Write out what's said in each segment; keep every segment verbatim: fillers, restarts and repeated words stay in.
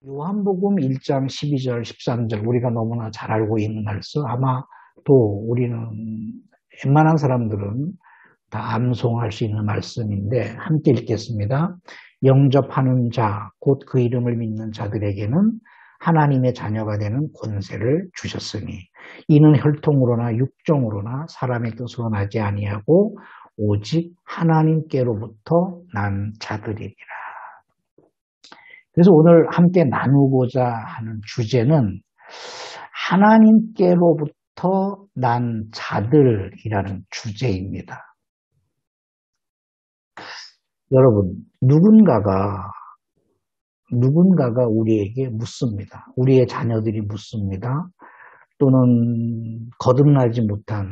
요한복음 일 장 십이 절, 십삼 절 우리가 너무나 잘 알고 있는 말씀. 아마 또 우리는 웬만한 사람들은 다 암송할 수 있는 말씀인데 함께 읽겠습니다. 영접하는 자, 곧 그 이름을 믿는 자들에게는 하나님의 자녀가 되는 권세를 주셨으니 이는 혈통으로나 육정으로나 사람의 뜻으로 나지 아니하고 오직 하나님께로부터 난 자들이니라. 그래서 오늘 함께 나누고자 하는 주제는 하나님께로부터 난 자들이라는 주제입니다. 여러분, 누군가가 누군가가 우리에게 묻습니다. 우리의 자녀들이 묻습니다. 또는 거듭나지 못한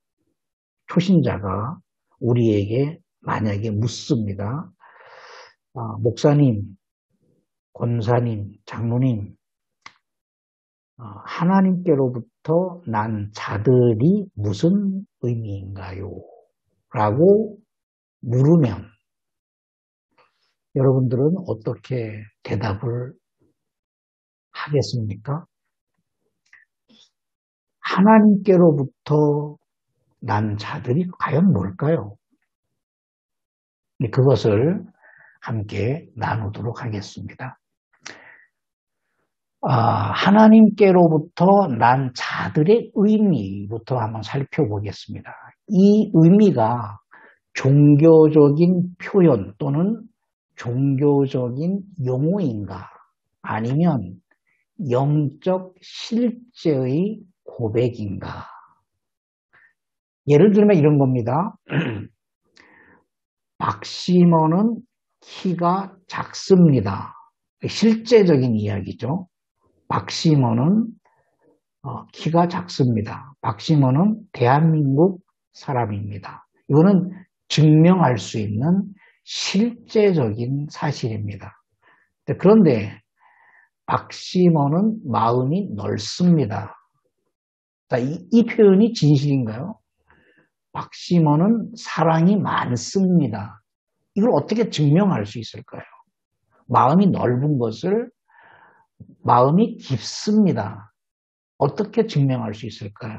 초신자가 우리에게 만약에 묻습니다. 아, 목사님, 권사님, 장로님, 하나님께로부터 난 자들이 무슨 의미인가요? 라고 물으면 여러분들은 어떻게 대답을 하겠습니까? 하나님께로부터 난 자들이 과연 뭘까요? 그것을 함께 나누도록 하겠습니다. 아, 하나님께로부터 난 자들의 의미부터 한번 살펴보겠습니다. 이 의미가 종교적인 표현 또는 종교적인 용어인가 아니면 영적 실제의 고백인가. 예를 들면 이런 겁니다. 박시몬은 키가 작습니다. 실제적인 이야기죠. 박시몬은 어, 키가 작습니다. 박시몬은 대한민국 사람입니다. 이거는 증명할 수 있는 실제적인 사실입니다. 그런데 박시몬은 마음이 넓습니다. 자, 이, 이 표현이 진실인가요? 박시몬은 사랑이 많습니다. 이걸 어떻게 증명할 수 있을까요? 마음이 넓은 것을 마음이 깊습니다. 어떻게 증명할 수 있을까요?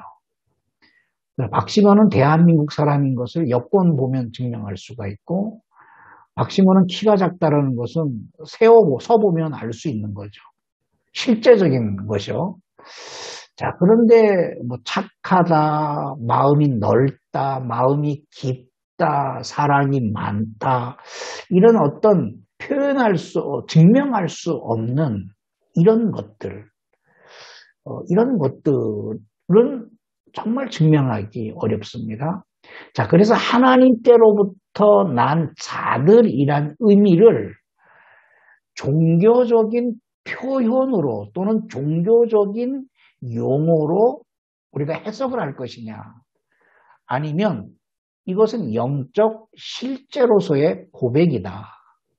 박시몬은 대한민국 사람인 것을 여권 보면 증명할 수가 있고, 박시몬은 키가 작다는 것은 세어 서보면 알 수 있는 거죠. 실제적인 것이요. 자, 그런데 뭐 착하다, 마음이 넓다, 마음이 깊다, 사랑이 많다, 이런 어떤 표현할 수, 증명할 수 없는 이런 것들, 어, 이런 것들은 정말 증명하기 어렵습니다. 자, 그래서 하나님께로부터 난 자들이란 의미를 종교적인 표현으로 또는 종교적인 용어로 우리가 해석을 할 것이냐, 아니면 이것은 영적 실제로서의 고백이다.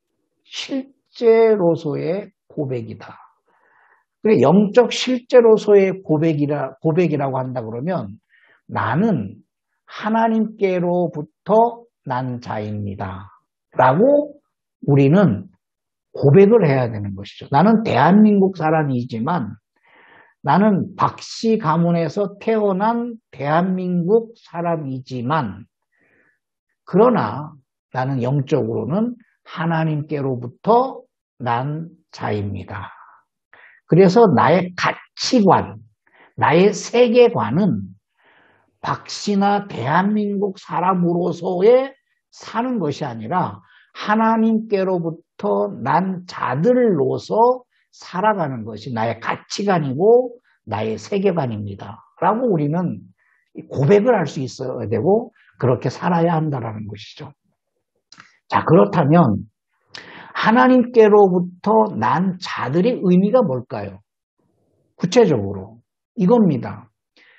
실제로서의 고백이다. 그래, 영적 실제로서의 고백이라, 고백이라고 한다 그러면 나는 하나님께로부터 난 자입니다. 라고 우리는 고백을 해야 되는 것이죠. 나는 대한민국 사람이지만 나는 박씨 가문에서 태어난 대한민국 사람이지만 그러나 나는 영적으로는 하나님께로부터 난 자입니다. 그래서 나의 가치관, 나의 세계관은 박씨나 대한민국 사람으로서의 사는 것이 아니라 하나님께로부터 난 자들로서 살아가는 것이 나의 가치관이고 나의 세계관입니다. 라고 우리는 고백을 할 수 있어야 되고 그렇게 살아야 한다는 것이죠. 자, 그렇다면 하나님께로부터 난 자들의 의미가 뭘까요? 구체적으로 이겁니다.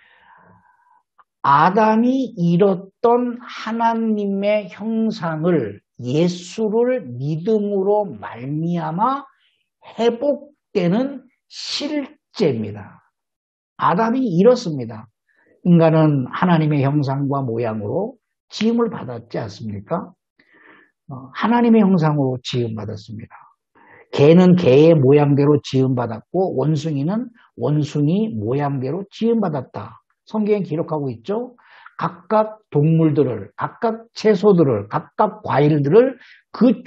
아담이 잃었던 하나님의 형상을 예수를 믿음으로 말미암아 회복되는 실제입니다. 아담이 잃었습니다. 인간은 하나님의 형상과 모양으로 지음을 받았지 않습니까? 하나님의 형상으로 지음받았습니다. 개는 개의 모양대로 지음받았고 원숭이는 원숭이 모양대로 지음받았다. 성경에 기록하고 있죠. 각각 동물들을, 각각 채소들을, 각각 과일들을 그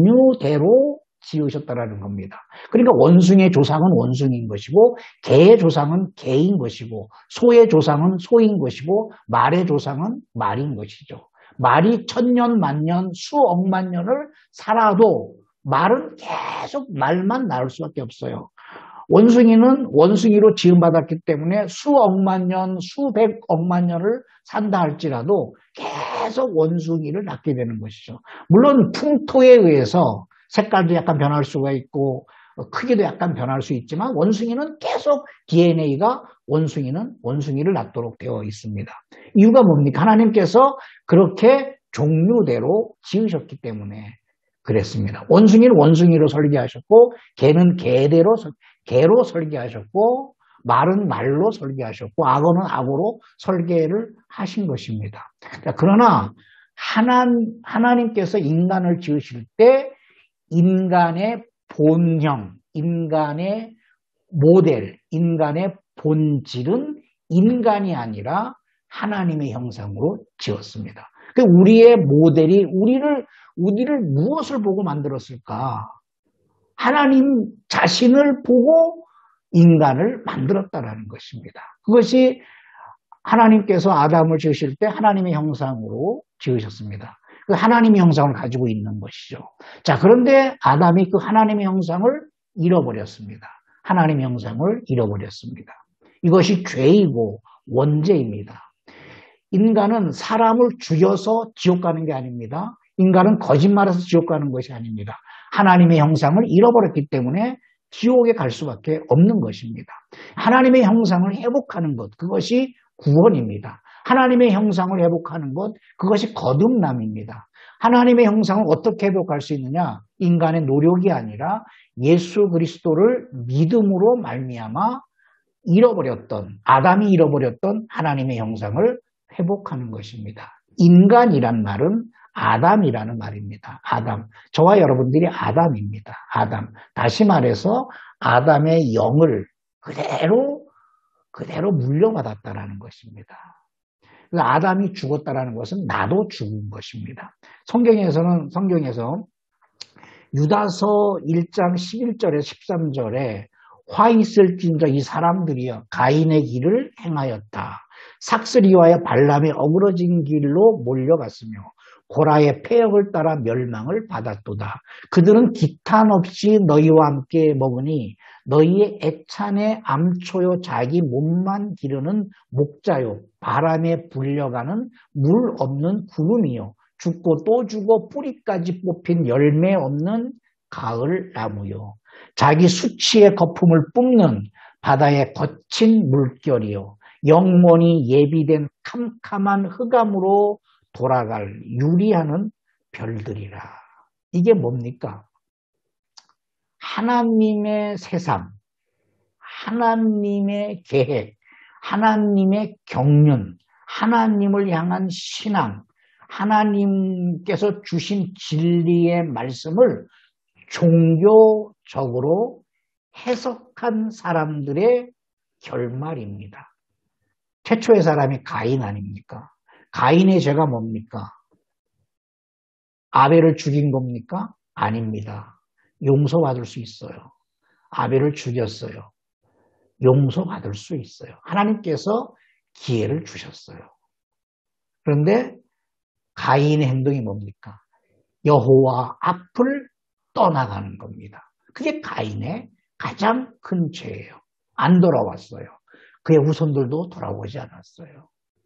종류대로 지으셨다라는 겁니다. 그러니까 원숭이의 조상은 원숭이인 것이고 개의 조상은 개인 것이고 소의 조상은 소인 것이고 말의 조상은 말인 것이죠. 말이 천년 만년 수억만 년을 살아도 말은 계속 말만 나올 수밖에 없어요. 원숭이는 원숭이로 지음받았기 때문에 수억만 년, 수백억만 년을 산다 할지라도 계속 원숭이를 낳게 되는 것이죠. 물론 풍토에 의해서 색깔도 약간 변할 수가 있고 크기도 약간 변할 수 있지만 원숭이는 계속 디엔에이가 원숭이는 원숭이를 낳도록 되어 있습니다. 이유가 뭡니까? 하나님께서 그렇게 종류대로 지으셨기 때문에 그랬습니다. 원숭이는 원숭이로 설계하셨고 개는 개대로 개로 설계하셨고 말은 말로 설계하셨고 악어는 악어로 설계를 하신 것입니다. 그러나 하나님, 하나님께서 인간을 지으실 때 인간의 본형, 인간의 모델, 인간의 본질은 인간이 아니라 하나님의 형상으로 지었습니다. 우리의 모델이 우리를 우리를 무엇을 보고 만들었을까? 하나님 자신을 보고 인간을 만들었다라는 것입니다. 그것이 하나님께서 아담을 지으실 때 하나님의 형상으로 지으셨습니다. 그 하나님의 형상을 가지고 있는 것이죠. 자, 그런데 아담이 그 하나님의 형상을 잃어버렸습니다. 하나님의 형상을 잃어버렸습니다. 이것이 죄이고 원죄입니다. 인간은 사람을 죽여서 지옥 가는 게 아닙니다. 인간은 거짓말해서 지옥 가는 것이 아닙니다. 하나님의 형상을 잃어버렸기 때문에 지옥에 갈 수밖에 없는 것입니다. 하나님의 형상을 회복하는 것, 그것이 구원입니다. 하나님의 형상을 회복하는 것, 그것이 거듭남입니다. 하나님의 형상을 어떻게 회복할 수 있느냐? 인간의 노력이 아니라 예수 그리스도를 믿음으로 말미암아 잃어버렸던, 아담이 잃어버렸던 하나님의 형상을 회복하는 것입니다. 인간이란 말은 아담이라는 말입니다. 아담. 저와 여러분들이 아담입니다. 아담. 다시 말해서 아담의 영을 그대로 그대로 물려받았다라는 것입니다. 아담이 죽었다라는 것은 나도 죽은 것입니다. 성경에서는 성경에서 유다서 일 장 십일 절에 십삼 절에 화 있을진저 이 사람들이여 가인의 길을 행하였다. 삭스리와의 발람이 어그러진 길로 몰려갔으며 고라의 폐역을 따라 멸망을 받았도다. 그들은 기탄 없이 너희와 함께 먹으니 너희의 애찬의 암초요 자기 몸만 기르는 목자요 바람에 불려가는 물 없는 구름이요 죽고 또 죽어 뿌리까지 뽑힌 열매 없는 가을 나무요 자기 수치의 거품을 뿜는 바다의 거친 물결이요 영원히 예비된 캄캄한 흑암으로 돌아갈 유리하는 별들이라. 이게 뭡니까? 하나님의 세상, 하나님의 계획, 하나님의 경륜, 하나님을 향한 신앙, 하나님께서 주신 진리의 말씀을 종교적으로 해석한 사람들의 결말입니다. 최초의 사람이 가인 아닙니까? 가인의 죄가 뭡니까? 아벨을 죽인 겁니까? 아닙니다. 용서받을 수 있어요. 아벨을 죽였어요. 용서받을 수 있어요. 하나님께서 기회를 주셨어요. 그런데 가인의 행동이 뭡니까? 여호와 앞을 떠나가는 겁니다. 그게 가인의 가장 큰 죄예요. 안 돌아왔어요. 그의 후손들도 돌아오지 않았어요.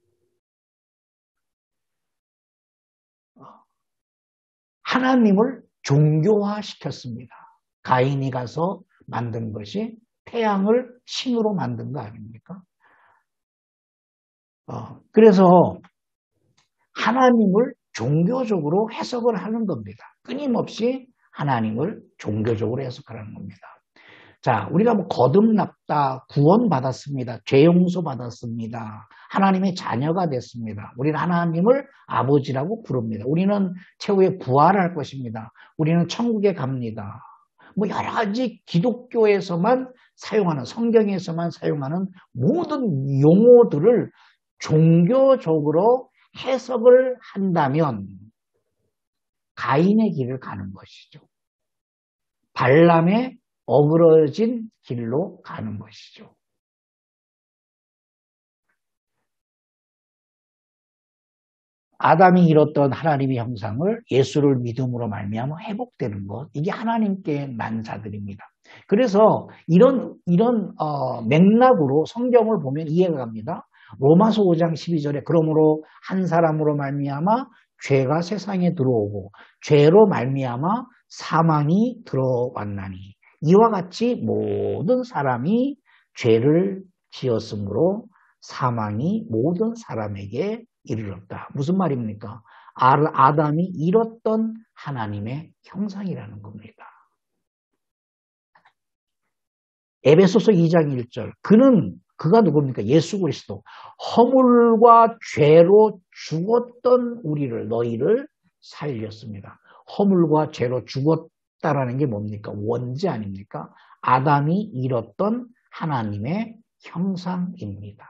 하나님을 종교화시켰습니다. 가인이 가서 만든 것이 태양을 신으로 만든 거 아닙니까? 어, 그래서 하나님을 종교적으로 해석을 하는 겁니다. 끊임없이 하나님을 종교적으로 해석하는 겁니다. 자, 우리가 뭐 거듭났다, 구원받았습니다, 죄 용서받았습니다, 하나님의 자녀가 됐습니다. 우리는 하나님을 아버지라고 부릅니다. 우리는 최후에 부활할 것입니다. 우리는 천국에 갑니다. 뭐 여러 가지 기독교에서만 사용하는, 성경에서만 사용하는 모든 용어들을 종교적으로 해석을 한다면 가인의 길을 가는 것이죠. 발람의 어그러진 길로 가는 것이죠. 아담이 잃었던 하나님의 형상을 예수를 믿음으로 말미암아 회복되는 것, 이게 하나님께 난 자들입니다. 그래서 이런 이런 어, 맥락으로 성경을 보면 이해가 갑니다. 로마서 오 장 십이 절에 그러므로 한 사람으로 말미암아 죄가 세상에 들어오고 죄로 말미암아 사망이 들어왔나니 이와 같이 모든 사람이 죄를 지었으므로 사망이 모든 사람에게 이르렀다. 무슨 말입니까? 아담이 잃었던 하나님의 형상이라는 겁니다. 에베소서 이 장 일 절. 그는 그가 누굽니까? 예수 그리스도. 허물과 죄로 죽었던 우리를 너희를 살렸습니다. 허물과 죄로 죽었다라는 게 뭡니까? 원죄 아닙니까? 아담이 잃었던 하나님의 형상입니다.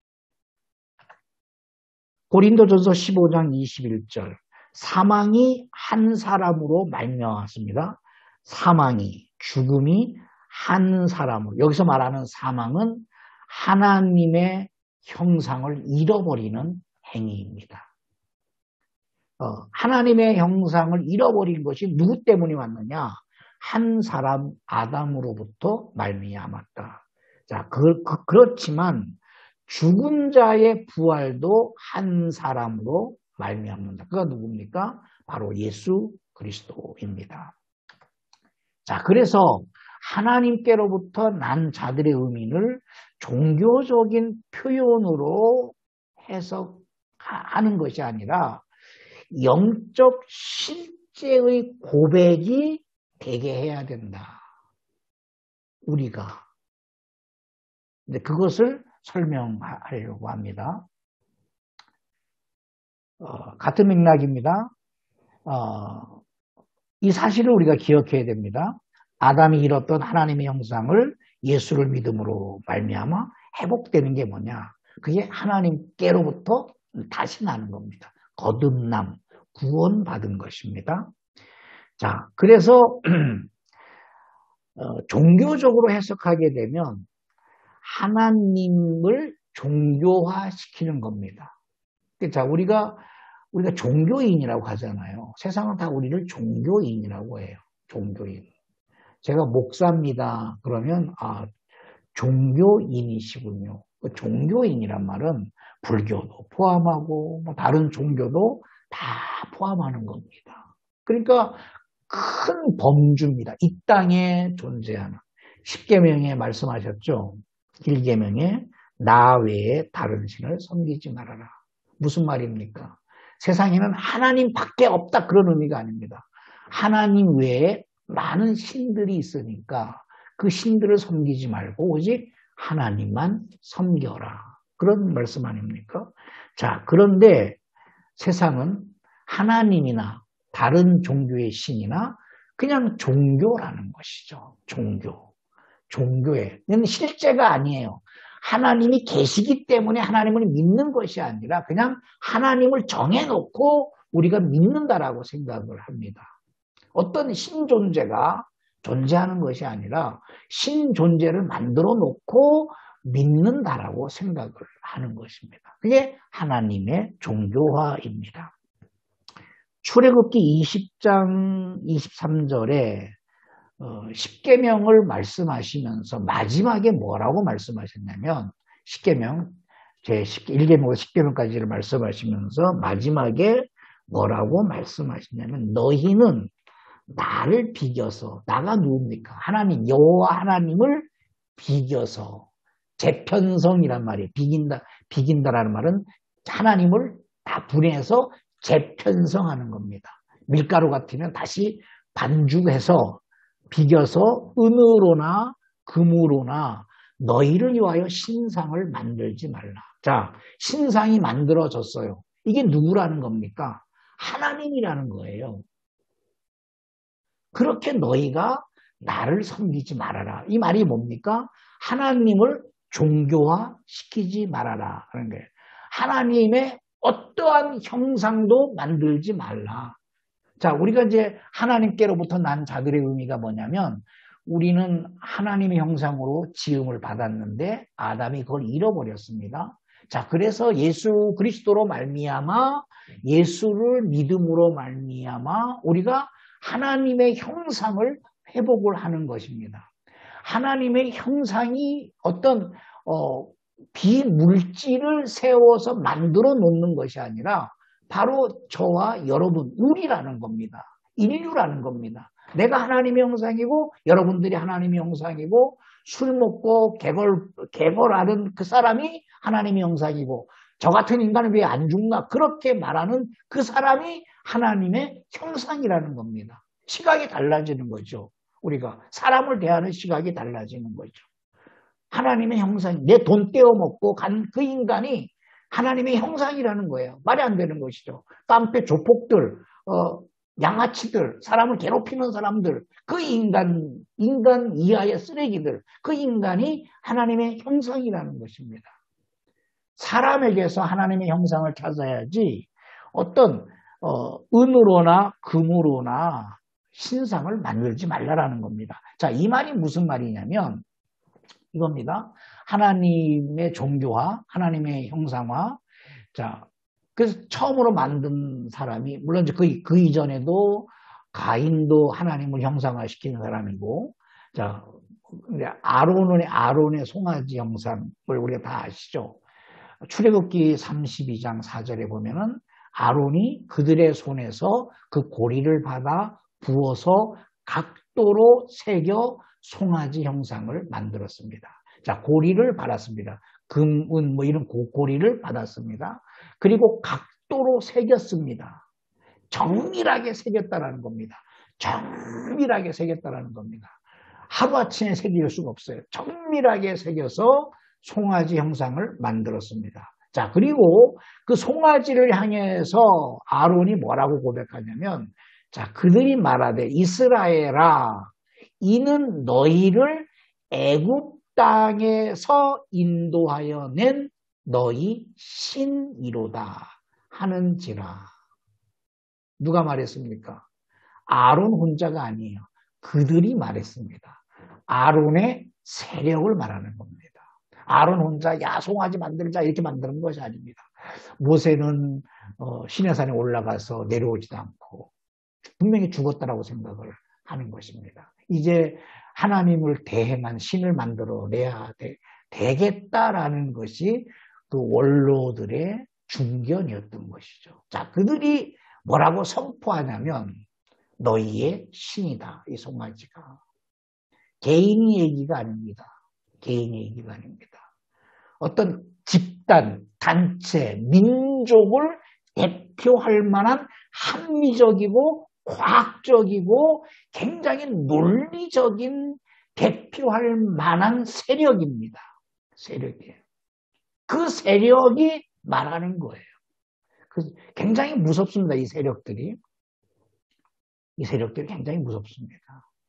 고린도전서 십오 장 이십일 절. 사망이 한 사람으로 말미암았습니다. 사망이, 죽음이 한 사람으로. 여기서 말하는 사망은 하나님의 형상을 잃어버리는 행위입니다. 어, 하나님의 형상을 잃어버린 것이 누구 때문에 왔느냐? 한 사람 아담으로부터 말미암았다. 자, 그, 그, 그렇지만 죽은 자의 부활도 한 사람으로 말미암는다. 그가 누굽니까? 바로 예수 그리스도입니다. 자, 그래서 하나님께로부터 난 자들의 의미를 종교적인 표현으로 해석하는 것이 아니라 영적 실제의 고백이 되게 해야 된다. 우리가. 근데 그것을 설명하려고 합니다. 어, 같은 맥락입니다. 어, 이 사실을 우리가 기억해야 됩니다. 아담이 잃었던 하나님의 형상을 예수를 믿음으로 말미암아 회복되는 게 뭐냐? 그게 하나님께로부터 다시 나는 겁니다. 거듭남, 구원받은 것입니다. 자, 그래서 어, 종교적으로 해석하게 되면 하나님을 종교화시키는 겁니다. 자, 우리가 우리가 종교인이라고 하잖아요. 세상은 다 우리를 종교인이라고 해요. 종교인. 제가 목사입니다. 그러면 아, 종교인이시군요. 그 종교인이란 말은 불교도 포함하고 뭐 다른 종교도 다 포함하는 겁니다. 그러니까 큰 범주입니다. 이 땅에 존재하는 십계명에 말씀하셨죠. 일 계명에 나 외에 다른 신을 섬기지 말아라. 무슨 말입니까? 세상에는 하나님밖에 없다 그런 의미가 아닙니다. 하나님 외에 많은 신들이 있으니까 그 신들을 섬기지 말고 오직 하나님만 섬겨라. 그런 말씀 아닙니까? 자, 그런데 세상은 하나님이나 다른 종교의 신이나 그냥 종교라는 것이죠. 종교. 종교에. 실제가 아니에요. 하나님이 계시기 때문에 하나님을 믿는 것이 아니라 그냥 하나님을 정해놓고 우리가 믿는다라고 생각을 합니다. 어떤 신존재가 존재하는 것이 아니라 신존재를 만들어 놓고 믿는다라고 생각을 하는 것입니다. 그게 하나님의 종교화입니다. 출애굽기 이십 장 이십삼 절에 십계명을 말씀하시면서 마지막에 뭐라고 말씀하셨냐면 십계명, 제 일 계명부터 십계명까지를 말씀하시면서 마지막에 뭐라고 말씀하시냐면 너희는 나를 비겨서, 나가 누굽니까? 하나님, 여호와 하나님을 비겨서, 재편성이란 말이에요. 비긴다, 비긴다라는 말은 하나님을 다 분해해서 재편성하는 겁니다. 밀가루 같으면 다시 반죽해서 비겨서 은으로나 금으로나 너희를 위하여 신상을 만들지 말라. 자, 신상이 만들어졌어요. 이게 누구라는 겁니까? 하나님이라는 거예요. 그렇게 너희가 나를 섬기지 말아라. 이 말이 뭡니까? 하나님을 종교화시키지 말아라 하는 거예요. 하나님의 어떠한 형상도 만들지 말라. 자, 우리가 이제 하나님께로부터 난 자들의 의미가 뭐냐면 우리는 하나님의 형상으로 지음을 받았는데 아담이 그걸 잃어버렸습니다. 자, 그래서 예수 그리스도로 말미암아 예수를 믿음으로 말미암아 우리가 하나님의 형상을 회복을 하는 것입니다. 하나님의 형상이 어떤 어, 비물질을 세워서 만들어 놓는 것이 아니라 바로 저와 여러분, 우리라는 겁니다. 인류라는 겁니다. 내가 하나님의 형상이고 여러분들이 하나님의 형상이고 술 먹고 개걸, 개걸하는 그 사람이 하나님의 형상이고 저 같은 인간은 왜 안 죽나 그렇게 말하는 그 사람이 하나님의 형상이라는 겁니다. 시각이 달라지는 거죠. 우리가 사람을 대하는 시각이 달라지는 거죠. 하나님의 형상, 내 돈 떼어먹고 간 그 인간이 하나님의 형상이라는 거예요. 말이 안 되는 것이죠. 깡패 조폭들, 어, 양아치들, 사람을 괴롭히는 사람들, 그 인간, 인간 이하의 쓰레기들, 그 인간이 하나님의 형상이라는 것입니다. 사람에게서 하나님의 형상을 찾아야지 어떤 어, 은으로나 금으로나 신상을 만들지 말라라는 겁니다. 자, 이 말이 무슨 말이냐면 이겁니다. 하나님의 종교화, 하나님의 형상화. 자, 그래서 처음으로 만든 사람이 물론 이제 그, 그 이전에도 가인도 하나님을 형상화시키는 사람이고, 자, 아론의 아론의 송아지 형상을 우리가 다 아시죠? 출애굽기 삼십이 장 사 절에 보면은 아론이 그들의 손에서 그 고리를 받아 부어서 각도로 새겨 송아지 형상을 만들었습니다. 자, 고리를 받았습니다. 금, 은, 뭐 이런 고리를 받았습니다. 그리고 각도로 새겼습니다. 정밀하게 새겼다라는 겁니다. 정밀하게 새겼다라는 겁니다. 하루아침에 새길 수가 없어요. 정밀하게 새겨서 송아지 형상을 만들었습니다. 자, 그리고 그 송아지를 향해서 아론이 뭐라고 고백하냐면, 자, 그들이 말하되 이스라엘아, 이는 너희를 애굽 땅에서 인도하여 낸 너희 신이로다 하는지라. 누가 말했습니까? 아론 혼자가 아니에요. 그들이 말했습니다. 아론의 세력을 말하는 겁니다. 아론 혼자 야송아지 만들자 이렇게 만드는 것이 아닙니다. 모세는 어, 시내산에 올라가서 내려오지도 않고 분명히 죽었다라고 생각을 하는 것입니다. 이제 하나님을 대행한 신을 만들어내야 되, 되겠다라는 것이 그 원로들의 중견이었던 것이죠. 자, 그들이 뭐라고 선포하냐면 너희의 신이다. 이 송아지가. 개인의 얘기가 아닙니다. 개인의 얘기가 아닙니다. 어떤 집단, 단체, 민족을 대표할 만한 합리적이고 과학적이고 굉장히 논리적인 대표할 만한 세력입니다. 세력이에요. 그 세력이 말하는 거예요. 굉장히 무섭습니다. 이 세력들이. 이 세력들이 굉장히 무섭습니다.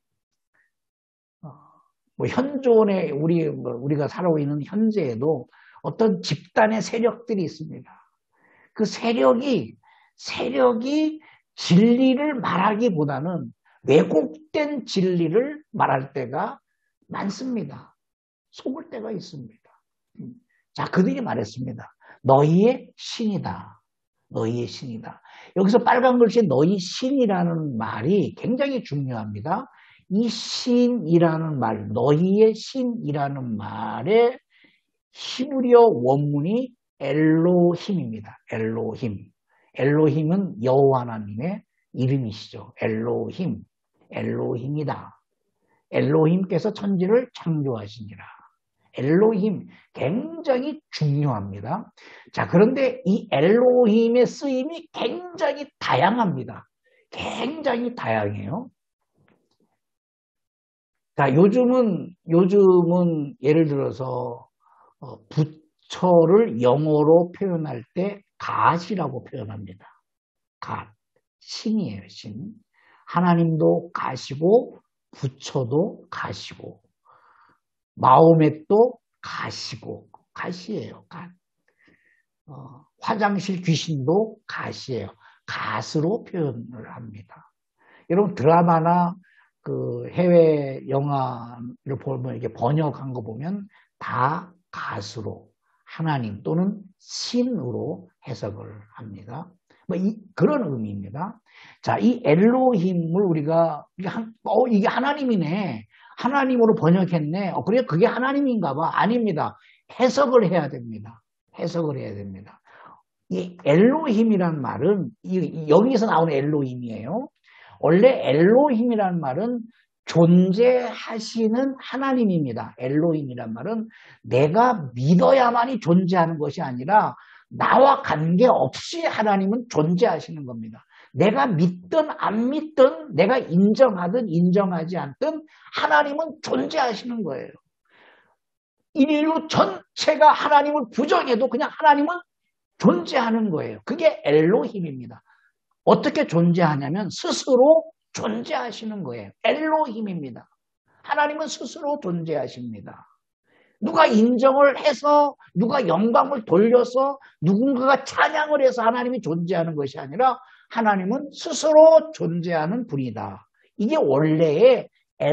뭐 현존에 우리 우리가 살아오고 있는 현재에도 어떤 집단의 세력들이 있습니다. 그 세력이 세력이 진리를 말하기보다는 왜곡된 진리를 말할 때가 많습니다. 속을 때가 있습니다. 자, 그들이 말했습니다. 너희의 신이다. 너희의 신이다. 여기서 빨간 글씨에 너희 신이라는 말이 굉장히 중요합니다. 이 신이라는 말, 너희의 신이라는 말의 히브리어 원문이 엘로힘입니다. 엘로힘. 엘로힘은 여호와 하나님의 이름이시죠. 엘로힘. 엘로힘이다. 엘로힘께서 천지를 창조하시니라. 엘로힘 굉장히 중요합니다. 자, 그런데 이 엘로힘의 쓰임이 굉장히 다양합니다. 굉장히 다양해요. 자, 요즘은 요즘은 예를 들어서 어, 부처를 영어로 표현할 때 갓이라고 표현합니다. 갓. 신이에요, 신. 하나님도 갓이고 부처도 가시고 마호멧도 가시고 가시예요. 가. 어, 화장실 귀신도 가시예요. 갓으로 표현을 합니다. 여러분 드라마나 그 해외 영화를 보면 이게 번역한 거 보면 다 갓으로 하나님 또는 신으로 해석을 합니다. 뭐 이, 그런 의미입니다. 자, 이 엘로힘을 우리가 이게, 한, 어, 이게 하나님이네. 하나님으로 번역했네. 어, 그래 그게 하나님인가 봐. 아닙니다. 해석을 해야 됩니다. 해석을 해야 됩니다. 이 엘로힘이란 말은 이, 여기서 나오는 엘로힘이에요. 원래 엘로힘이란 말은 존재하시는 하나님입니다. 엘로힘이란 말은 내가 믿어야만이 존재하는 것이 아니라 나와 관계없이 하나님은 존재하시는 겁니다. 내가 믿든 안 믿든 내가 인정하든 인정하지 않든 하나님은 존재하시는 거예요. 인류 전체가 하나님을 부정해도 그냥 하나님은 존재하는 거예요. 그게 엘로힘입니다. 어떻게 존재하냐면 스스로 존재하시는 거예요. 엘로힘입니다. 하나님은 스스로 존재하십니다. 누가 인정을 해서 누가 영광을 돌려서 누군가가 찬양을 해서 하나님이 존재하는 것이 아니라 하나님은 스스로 존재하는 분이다. 이게 원래의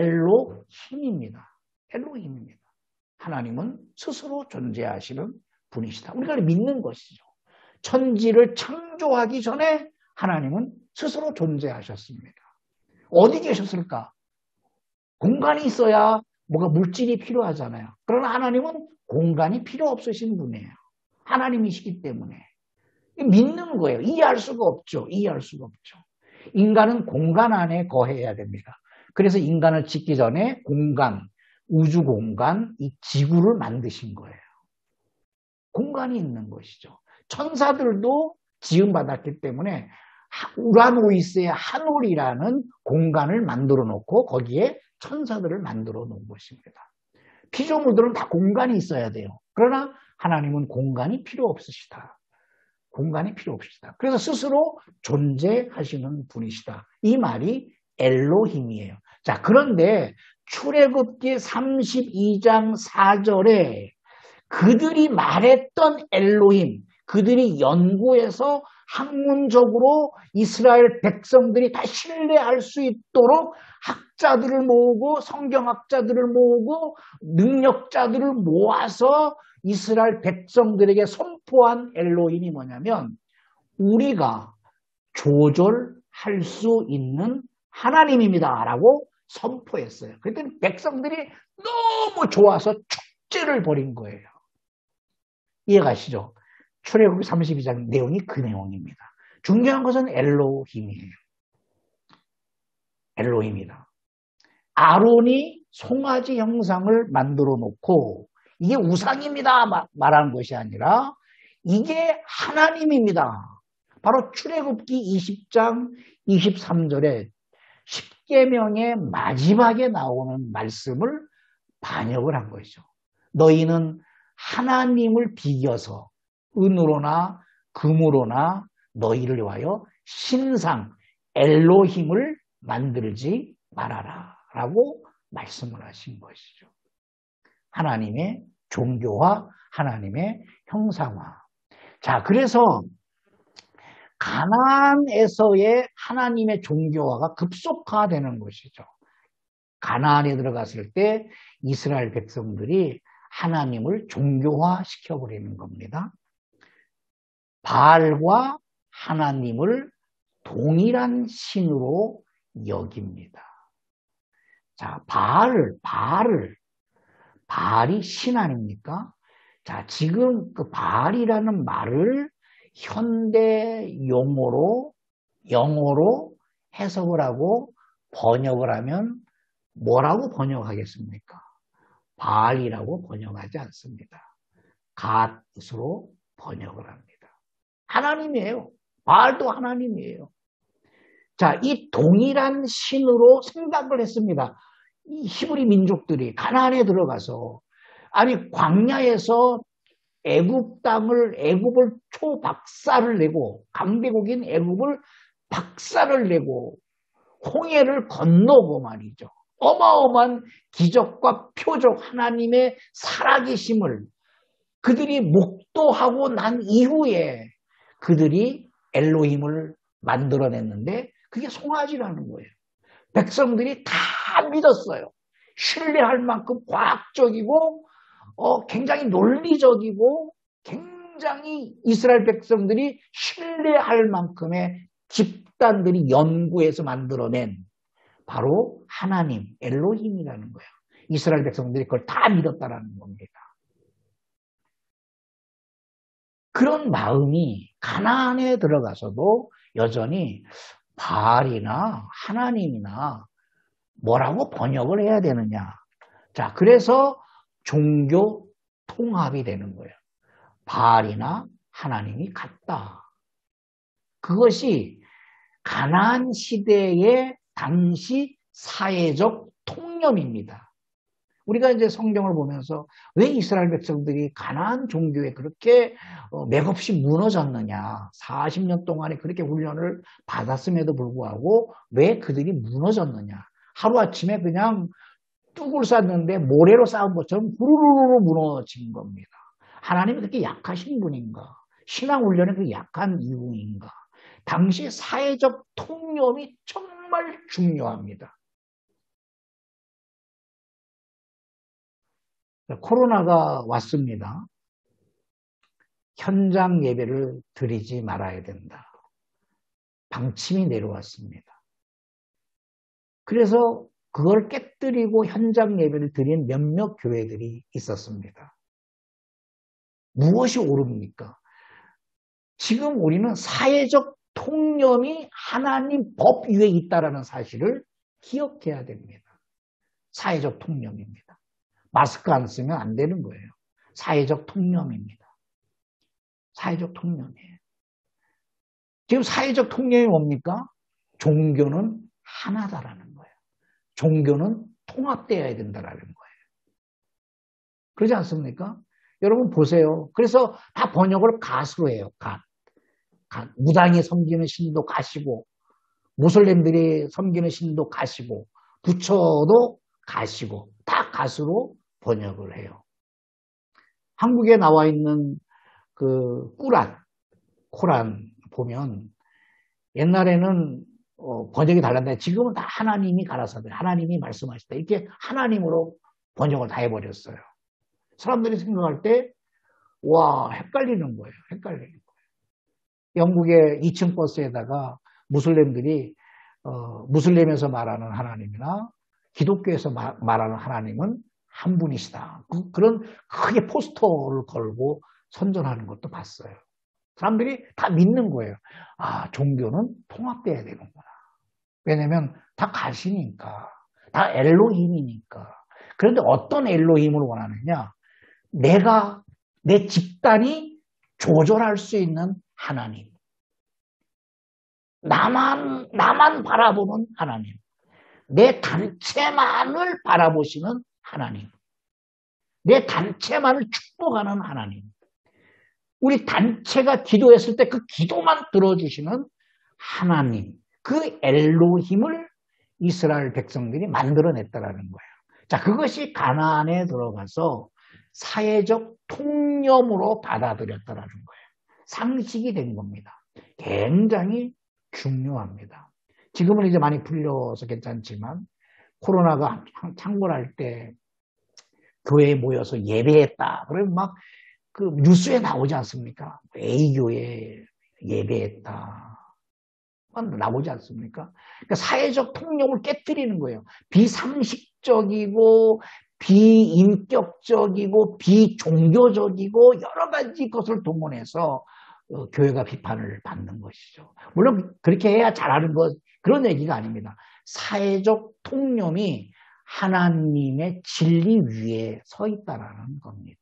엘로힘입니다. 엘로힘입니다. 하나님은 스스로 존재하시는 분이시다. 우리가 믿는 것이죠. 천지를 창조하기 전에 하나님은 스스로 존재하셨습니다. 어디 계셨을까? 공간이 있어야 뭐가 물질이 필요하잖아요. 그러나 하나님은 공간이 필요 없으신 분이에요. 하나님이시기 때문에. 믿는 거예요. 이해할 수가 없죠. 이해할 수가 없죠. 인간은 공간 안에 거해야 됩니다. 그래서 인간을 짓기 전에 공간, 우주 공간, 이 지구를 만드신 거예요. 공간이 있는 것이죠. 천사들도 지음받았기 때문에 우라노이스의 하늘이라는 공간을 만들어 놓고 거기에 천사들을 만들어 놓은 것입니다. 피조물들은 다 공간이 있어야 돼요. 그러나 하나님은 공간이 필요 없으시다. 공간이 필요 없으시다. 그래서 스스로 존재하시는 분이시다. 이 말이 엘로힘이에요. 자, 그런데 출애굽기 삼십이 장 사 절에 그들이 말했던 엘로힘, 그들이 연구해서 학문적으로 이스라엘 백성들이 다 신뢰할 수 있도록 학자들을 모으고 성경학자들을 모으고 능력자들을 모아서 이스라엘 백성들에게 선포한 엘로힘이 뭐냐면 우리가 조절할 수 있는 하나님입니다 라고 선포했어요. 그랬더니 백성들이 너무 좋아서 축제를 벌인 거예요. 이해가시죠? 출애굽기 삼십이 장 내용이 그 내용입니다. 중요한 것은 엘로힘이에요. 엘로힘이다. 아론이 송아지 형상을 만들어 놓고 이게 우상입니다 말하는 것이 아니라 이게 하나님입니다. 바로 출애굽기 이십 장 이십삼 절에 십계명의 마지막에 나오는 말씀을 반역을 한 것이죠. 너희는 하나님을 비겨서 은으로나 금으로나 너희를 위하여 신상 엘로힘을 만들지 말아라 라고 말씀을 하신 것이죠. 하나님의 종교화, 하나님의 형상화. 자, 그래서 가나안에서의 하나님의 종교화가 급속화되는 것이죠. 가나안에 들어갔을 때 이스라엘 백성들이 하나님을 종교화 시켜버리는 겁니다. 바알과 하나님을 동일한 신으로 여깁니다. 자, 바알을, 바알을, 바알이 신 아닙니까? 자, 지금 그 바알이라는 말을 현대 용어로, 영어로 해석을 하고 번역을 하면 뭐라고 번역하겠습니까? 바알이라고 번역하지 않습니다. 갓으로 번역을 합니다. 하나님이에요. 바알도 하나님이에요. 자, 이 동일한 신으로 생각을 했습니다. 이 히브리 민족들이 가나안에 들어가서 아니 광야에서 애굽 땅을 애굽을 초박살을 내고 강대국인 애굽을 박살을 내고 홍해를 건너고 말이죠. 어마어마한 기적과 표적 하나님의 살아계심을 그들이 목도하고 난 이후에 그들이 엘로힘을 만들어냈는데 그게 송아지라는 거예요. 백성들이 다 믿었어요. 신뢰할 만큼 과학적이고 어, 굉장히 논리적이고 굉장히 이스라엘 백성들이 신뢰할 만큼의 집단들이 연구해서 만들어낸 바로 하나님, 엘로힘이라는 거예요. 이스라엘 백성들이 그걸 다 믿었다라는 겁니다. 그런 마음이 가나안에 들어가서도 여전히 바알이나 하나님이나 뭐라고 번역을 해야 되느냐. 자, 그래서 종교 통합이 되는 거예요. 바알이나 하나님이 같다. 그것이 가나안 시대의 당시 사회적 통념입니다. 우리가 이제 성경을 보면서 왜 이스라엘 백성들이 가나안 종교에 그렇게 맥없이 무너졌느냐. 사십 년 동안에 그렇게 훈련을 받았음에도 불구하고 왜 그들이 무너졌느냐. 하루아침에 그냥 뚝을 쌌는데 모래로 쌓은 것처럼 후루루루 무너진 겁니다. 하나님이 그렇게 약하신 분인가? 신앙훈련에 그 약한 이유인가? 당시 사회적 통념이 정말 중요합니다. 코로나가 왔습니다. 현장 예배를 드리지 말아야 된다. 방침이 내려왔습니다. 그래서 그걸 깨뜨리고 현장 예배를 드린 몇몇 교회들이 있었습니다. 무엇이 옳습니까? 지금 우리는 사회적 통념이 하나님 법 위에 있다는 사실을 기억해야 됩니다. 사회적 통념입니다. 마스크 안 쓰면 안 되는 거예요. 사회적 통념입니다. 사회적 통념이에요. 지금 사회적 통념이 뭡니까? 종교는 하나다라는 거예요. 종교는 통합되어야 된다라는 거예요. 그러지 않습니까? 여러분 보세요. 그래서 다 번역을 갓으로 해요. 갓. 갓. 무당이 섬기는 신도 갓이고 무슬림들이 섬기는 신도 갓이고 부처도 갓이고 다 갓으로 번역을 해요. 한국에 나와 있는 그 꾸란, 코란 보면 옛날에는 어, 번역이 달랐는데 지금은 다 하나님이 가라사대, 하나님이 말씀하시다 이렇게 하나님으로 번역을 다 해버렸어요. 사람들이 생각할 때 와 헷갈리는 거예요. 헷갈리는 거예요. 영국의 이 층 버스에다가 무슬림들이 어, 무슬림에서 말하는 하나님이나 기독교에서 마, 말하는 하나님은 한 분이시다. 그, 그런 크게 포스터를 걸고 선전하는 것도 봤어요. 사람들이 다 믿는 거예요. 아, 종교는 통합돼야 되는구나. 왜냐면 다 가시니까. 다 엘로힘이니까. 그런데 어떤 엘로힘을 원하느냐? 내가, 내 집단이 조절할 수 있는 하나님. 나만, 나만 바라보는 하나님. 내 단체만을 바라보시는 하나님. 내 단체만을 축복하는 하나님. 우리 단체가 기도했을 때 그 기도만 들어주시는 하나님. 그 엘로힘을 이스라엘 백성들이 만들어냈다라는 거예요. 자, 그것이 가나안에 들어가서 사회적 통념으로 받아들였다라는 거예요. 상식이 된 겁니다. 굉장히 중요합니다. 지금은 이제 많이 풀려서 괜찮지만 코로나가 창궐할 때 교회에 모여서 예배했다. 그러면 막 그 뉴스에 나오지 않습니까? A교회 예배했다. 나오지 않습니까? 그러니까 사회적 통념을 깨뜨리는 거예요. 비상식적이고 비인격적이고 비종교적이고 여러 가지 것을 동원해서 교회가 비판을 받는 것이죠. 물론 그렇게 해야 잘하는 것 그런 얘기가 아닙니다. 사회적 통념이 하나님의 진리 위에 서 있다는 겁니다.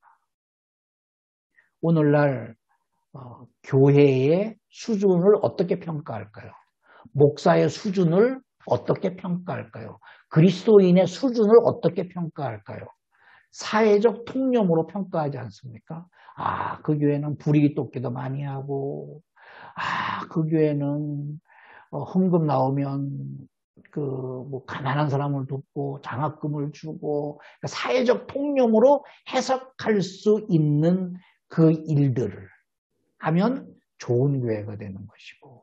오늘날 어, 교회의 수준을 어떻게 평가할까요? 목사의 수준을 어떻게 평가할까요? 그리스도인의 수준을 어떻게 평가할까요? 사회적 통념으로 평가하지 않습니까? 아, 그 교회는 불이익 돕기도 많이 하고, 아, 그 교회는 어, 헌금 나오면 그, 뭐, 가난한 사람을 돕고, 장학금을 주고, 그러니까 사회적 통념으로 해석할 수 있는 그 일들을 하면 좋은 교회가 되는 것이고,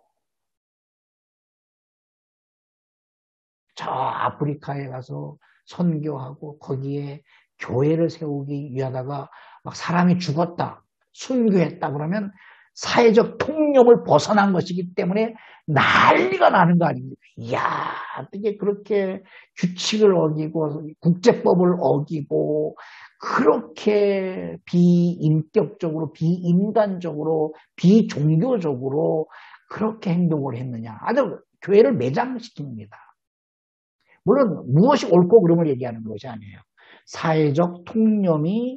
저 아프리카에 가서 선교하고, 거기에 교회를 세우기 위하다가 막 사람이 죽었다, 순교했다 그러면 사회적 통념을 벗어난 것이기 때문에 난리가 나는 거 아닙니까? 이야, 어떻게 그렇게 규칙을 어기고 국제법을 어기고 그렇게 비인격적으로, 비인간적으로, 비종교적으로 그렇게 행동을 했느냐. 아주 교회를 매장시킵니다. 물론 무엇이 옳고 그름을 얘기하는 것이 아니에요. 사회적 통념이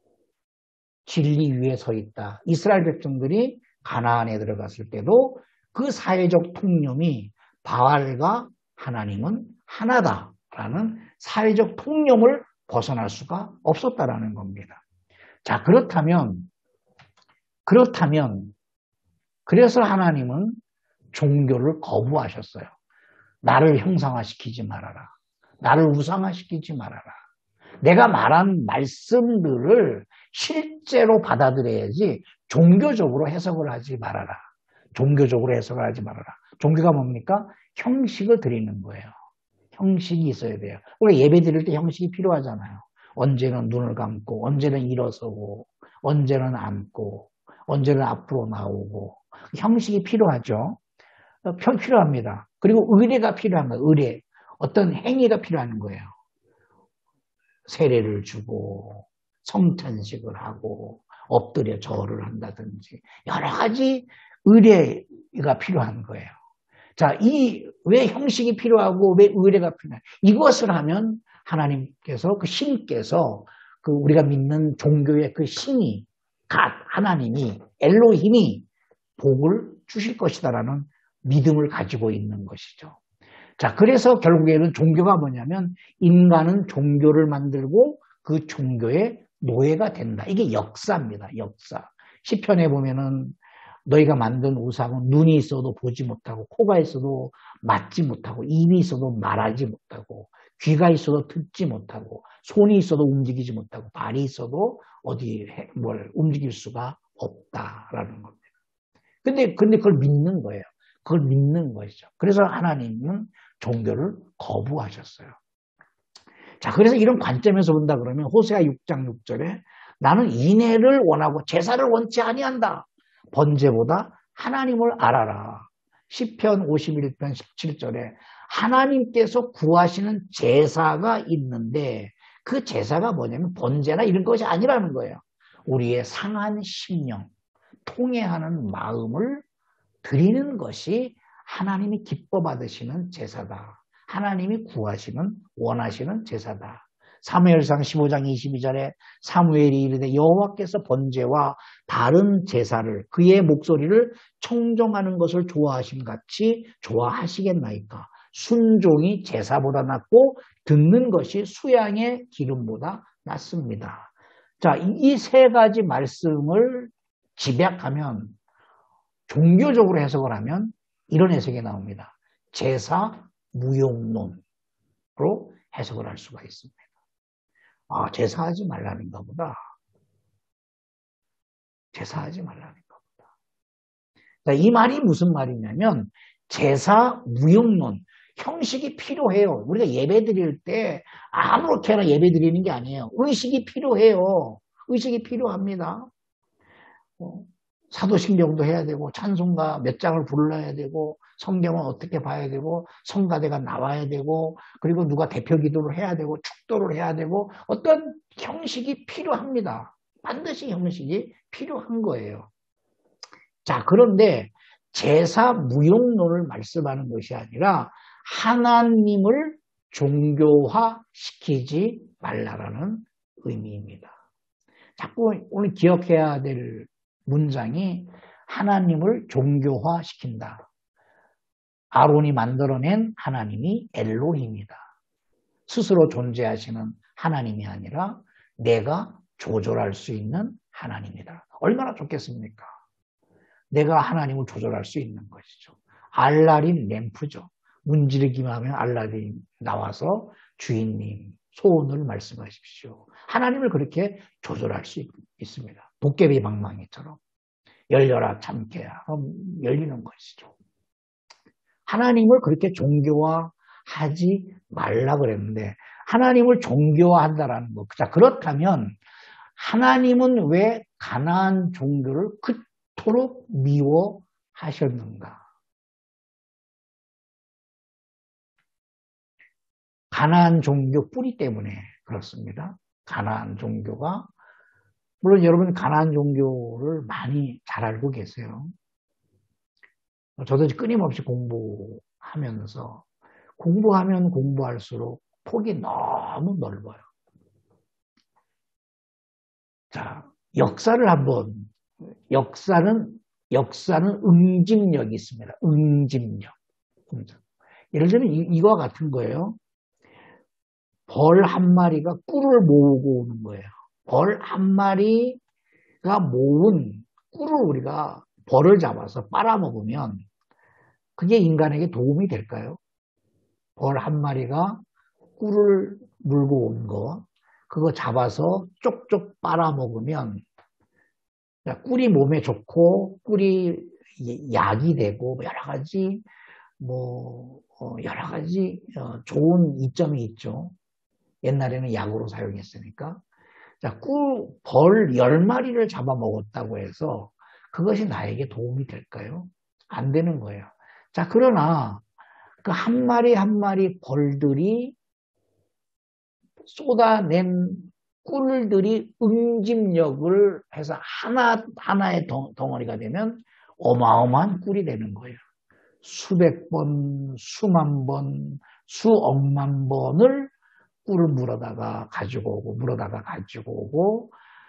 진리 위에 서 있다. 이스라엘 백성들이 가나안에 들어갔을 때도 그 사회적 통념이 바알과 하나님은 하나다라는 사회적 통념을 벗어날 수가 없었다라는 겁니다. 자, 그렇다면 그렇다면 그래서 하나님은 종교를 거부하셨어요. 나를 형상화시키지 말아라. 나를 우상화시키지 말아라. 내가 말한 말씀들을 실제로 받아들여야지 종교적으로 해석을 하지 말아라. 종교적으로 해석을 하지 말아라. 종교가 뭡니까? 형식을 드리는 거예요. 형식이 있어야 돼요. 우리 예배 드릴 때 형식이 필요하잖아요. 언제는 눈을 감고, 언제는 일어서고, 언제는 앉고, 언제는 앞으로 나오고. 형식이 필요하죠. 필요합니다. 그리고 의례가 필요한 거예요. 의례. 어떤 행위가 필요한 거예요. 세례를 주고 성찬식을 하고 엎드려 절을 한다든지 여러 가지 의례가 필요한 거예요. 자, 이 왜 형식이 필요하고 왜 의례가 필요해? 이것을 하면 하나님께서 그 신께서 그 우리가 믿는 종교의 그 신이 갓 하나님이 엘로힘이 복을 주실 것이다라는 믿음을 가지고 있는 것이죠. 자, 그래서 결국에는 종교가 뭐냐면 인간은 종교를 만들고 그 종교의 노예가 된다. 이게 역사입니다. 역사. 시편에 보면은 너희가 만든 우상은 눈이 있어도 보지 못하고 코가 있어도 맞지 못하고 입이 있어도 말하지 못하고 귀가 있어도 듣지 못하고 손이 있어도 움직이지 못하고 발이 있어도 어디 뭘 움직일 수가 없다라는 겁니다. 근데 근데 그걸 믿는 거예요. 그걸 믿는 것이죠. 그래서 하나님은 종교를 거부하셨어요. 자, 그래서 이런 관점에서 본다 그러면 호세아 육 장 육 절에 나는 인애를 원하고 제사를 원치 아니한다. 번제보다 하나님을 알아라. 시편 오십일 편 십칠 절에 하나님께서 구하시는 제사가 있는데 그 제사가 뭐냐면 번제나 이런 것이 아니라는 거예요. 우리의 상한 심령, 통회하는 마음을 드리는 것이 하나님이 기뻐 받으시는 제사다. 하나님이 구하시는 원하시는 제사다. 사무엘상 십오 장 이십이 절에 사무엘이 이르되 여호와께서 번제와 다른 제사를 그의 목소리를 청종하는 것을 좋아하심 같이 좋아하시겠나이까. 순종이 제사보다 낫고 듣는 것이 수양의 기름보다 낫습니다. 자, 이 세 가지 말씀을 집약하면 종교적으로 해석을 하면 이런 해석이 나옵니다. 제사 무용론으로 해석을 할 수가 있습니다. 아, 제사하지 말라는가 보다. 제사하지 말라는가 보다. 자, 이 말이 무슨 말이냐면 제사 무용론, 형식이 필요해요. 우리가 예배 드릴 때 아무렇게나 예배 드리는 게 아니에요. 의식이 필요해요. 의식이 필요합니다. 어, 사도신경도 해야 되고 찬송가 몇 장을 불러야 되고 성경은 어떻게 봐야 되고 성가대가 나와야 되고 그리고 누가 대표 기도를 해야 되고 축도를 해야 되고 어떤 형식이 필요합니다. 반드시 형식이 필요한 거예요. 자, 그런데 제사 무용론을 말씀하는 것이 아니라 하나님을 종교화시키지 말라라는 의미입니다. 자꾸 오늘 기억해야 될 문장이 하나님을 종교화시킨다. 아론이 만들어낸 하나님이 엘로힘이다. 스스로 존재하시는 하나님이 아니라 내가 조절할 수 있는 하나님이다. 얼마나 좋겠습니까? 내가 하나님을 조절할 수 있는 것이죠. 알라림 램프죠. 문지르기만 하면 알라딘 나와서 주인님 소원을 말씀하십시오. 하나님을 그렇게 조절할 수 있습니다. 도깨비 방망이처럼 열려라 참깨야 열리는 것이죠. 하나님을 그렇게 종교화하지 말라 그랬는데 하나님을 종교화한다라는 거. 자, 그렇다면 하나님은 왜 가나안 종교를 그토록 미워하셨는가? 가나안 종교 뿌리 때문에 그렇습니다. 가나안 종교가 물론 여러분 가나안 종교를 많이 잘 알고 계세요. 저도 끊임없이 공부하면서 공부하면 공부할수록 폭이 너무 넓어요. 자, 역사를 한번 역사는 역사는 응집력이 있습니다. 응집력. 예를 들면 이, 이와 같은 거예요. 벌 한 마리가 꿀을 모으고 오는 거예요. 벌 한 마리가 모은 꿀을 우리가 벌을 잡아서 빨아먹으면 그게 인간에게 도움이 될까요? 벌 한 마리가 꿀을 물고 온 거, 그거 잡아서 쪽쪽 빨아먹으면 꿀이 몸에 좋고 꿀이 약이 되고 여러 가지 뭐 여러 가지 좋은 이점이 있죠. 옛날에는 약으로 사용했으니까. 자, 꿀, 벌 열 마리를 잡아먹었다고 해서 그것이 나에게 도움이 될까요? 안 되는 거예요. 자, 그러나 그 한 마리 한 마리 벌들이 쏟아낸 꿀들이 응집력을 해서 하나, 하나의 덩어리가 되면 어마어마한 꿀이 되는 거예요. 수백 번, 수만 번, 수억만 번을 꿀을 물어다가 가지고 오고 물어다가 가지고 오고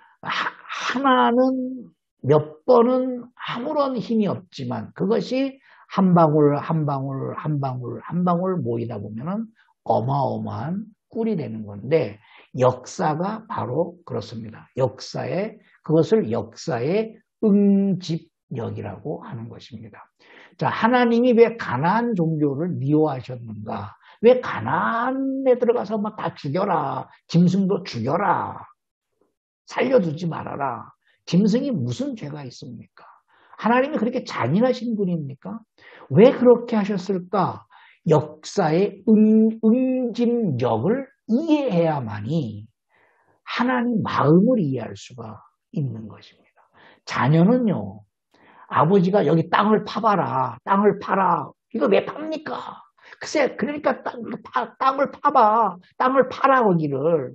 하나는 몇 번은 아무런 힘이 없지만 그것이 한 방울 한 방울 한 방울 한 방울 모이다 보면은 어마어마한 꿀이 되는 건데 역사가 바로 그렇습니다. 역사의 그것을 역사의 응집력이라고 하는 것입니다. 자, 하나님이 왜 가나안 종교를 미워하셨는가? 왜 가나안에 들어가서 막 다 죽여라. 짐승도 죽여라. 살려두지 말아라. 짐승이 무슨 죄가 있습니까? 하나님이 그렇게 잔인하신 분입니까? 왜 그렇게 하셨을까? 역사의 응, 응집력을 이해해야만이 하나님 마음을 이해할 수가 있는 것입니다. 자녀는요. 아버지가 여기 땅을 파봐라. 땅을 파라. 이거 왜 팝니까? 글쎄, 그러니까 땅, 파, 땅을 파봐. 땅을 파라, 거기를.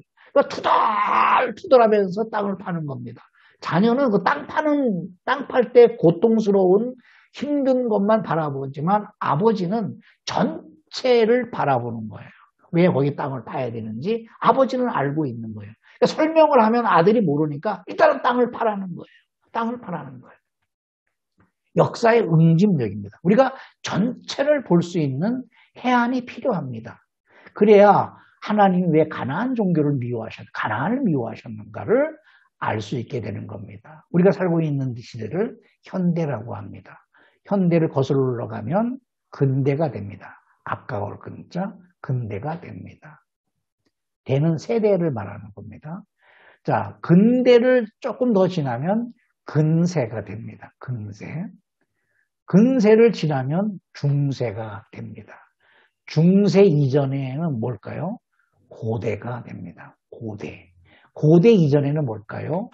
투덜, 투덜하면서 땅을 파는 겁니다. 자녀는 그 땅 파는, 땅 팔 때 고통스러운 힘든 것만 바라보지만 아버지는 전체를 바라보는 거예요. 왜 거기 땅을 파야 되는지 아버지는 알고 있는 거예요. 그러니까 설명을 하면 아들이 모르니까 일단은 땅을 파라는 거예요. 땅을 파라는 거예요. 역사의 응집력입니다. 우리가 전체를 볼 수 있는 해안이 필요합니다. 그래야 하나님이 왜 가나안 종교를 미워하셨, 가나안을 미워하셨는가를 알 수 있게 되는 겁니다. 우리가 살고 있는 시대를 현대라고 합니다. 현대를 거슬러 올라가면 근대가 됩니다. 아까울 근자, 근대가 됩니다. 대는 세대를 말하는 겁니다. 자, 근대를 조금 더 지나면 근세가 됩니다. 근세. 근세를 지나면 중세가 됩니다. 중세 이전에는 뭘까요? 고대가 됩니다. 고대. 고대 이전에는 뭘까요?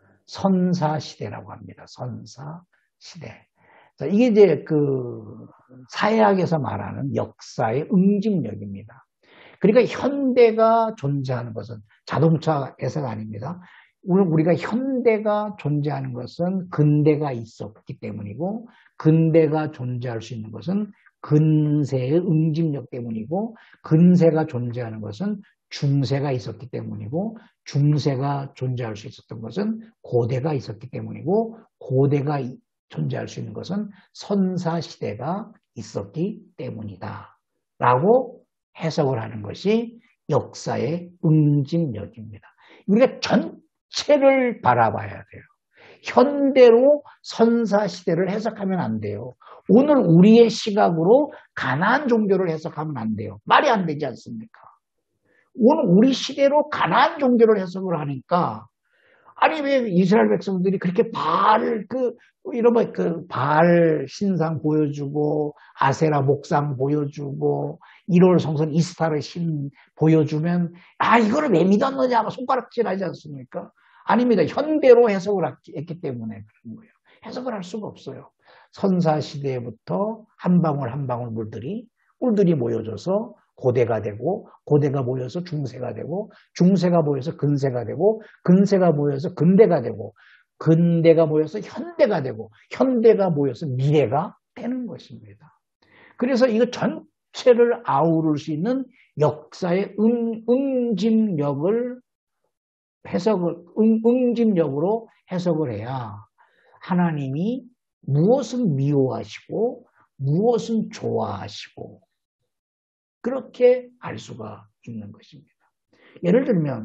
선사시대라고 합니다. 선사시대. 자, 이게 이제 그 사회학에서 말하는 역사의 응집력입니다. 그러니까 현대가 존재하는 것은 자동차에서가 아닙니다. 오늘 우리가 현대가 존재하는 것은 근대가 있었기 때문이고 근대가 존재할 수 있는 것은 근세의 응집력 때문이고 근세가 존재하는 것은 중세가 있었기 때문이고 중세가 존재할 수 있었던 것은 고대가 있었기 때문이고 고대가 존재할 수 있는 것은 선사시대가 있었기 때문이다 라고 해석을 하는 것이 역사의 응집력입니다. 우리가 전체를 바라봐야 돼요. 현대로 선사시대를 해석하면 안 돼요. 오늘 우리의 시각으로 가나안 종교를 해석하면 안 돼요. 말이 안 되지 않습니까? 오늘 우리 시대로 가나안 종교를 해석을 하니까 아니 왜 이스라엘 백성들이 그렇게 바알 그 이런 그바알 신상 보여주고 아세라 목상 보여주고 일월 성선 이스타를 신 보여주면 아 이거를 왜 믿었느냐 손가락질하지 않습니까? 아닙니다. 현대로 해석을 했기 때문에 그런 거예요. 해석을 할 수가 없어요. 선사 시대부터 한 방울 한 방울 물들이 꿀들이 모여져서 고대가 되고 고대가 모여서 중세가 되고 중세가 모여서 근세가 되고 근세가 모여서 근대가 되고 근대가 모여서 현대가 되고 현대가 모여서 미래가 되는 것입니다. 그래서 이거 전체를 아우를 수 있는 역사의 응, 응집력을 해석을 응, 응집력으로 해석을 해야 하나님이 무엇은 미워하시고 무엇은 좋아하시고 그렇게 알 수가 있는 것입니다. 예를 들면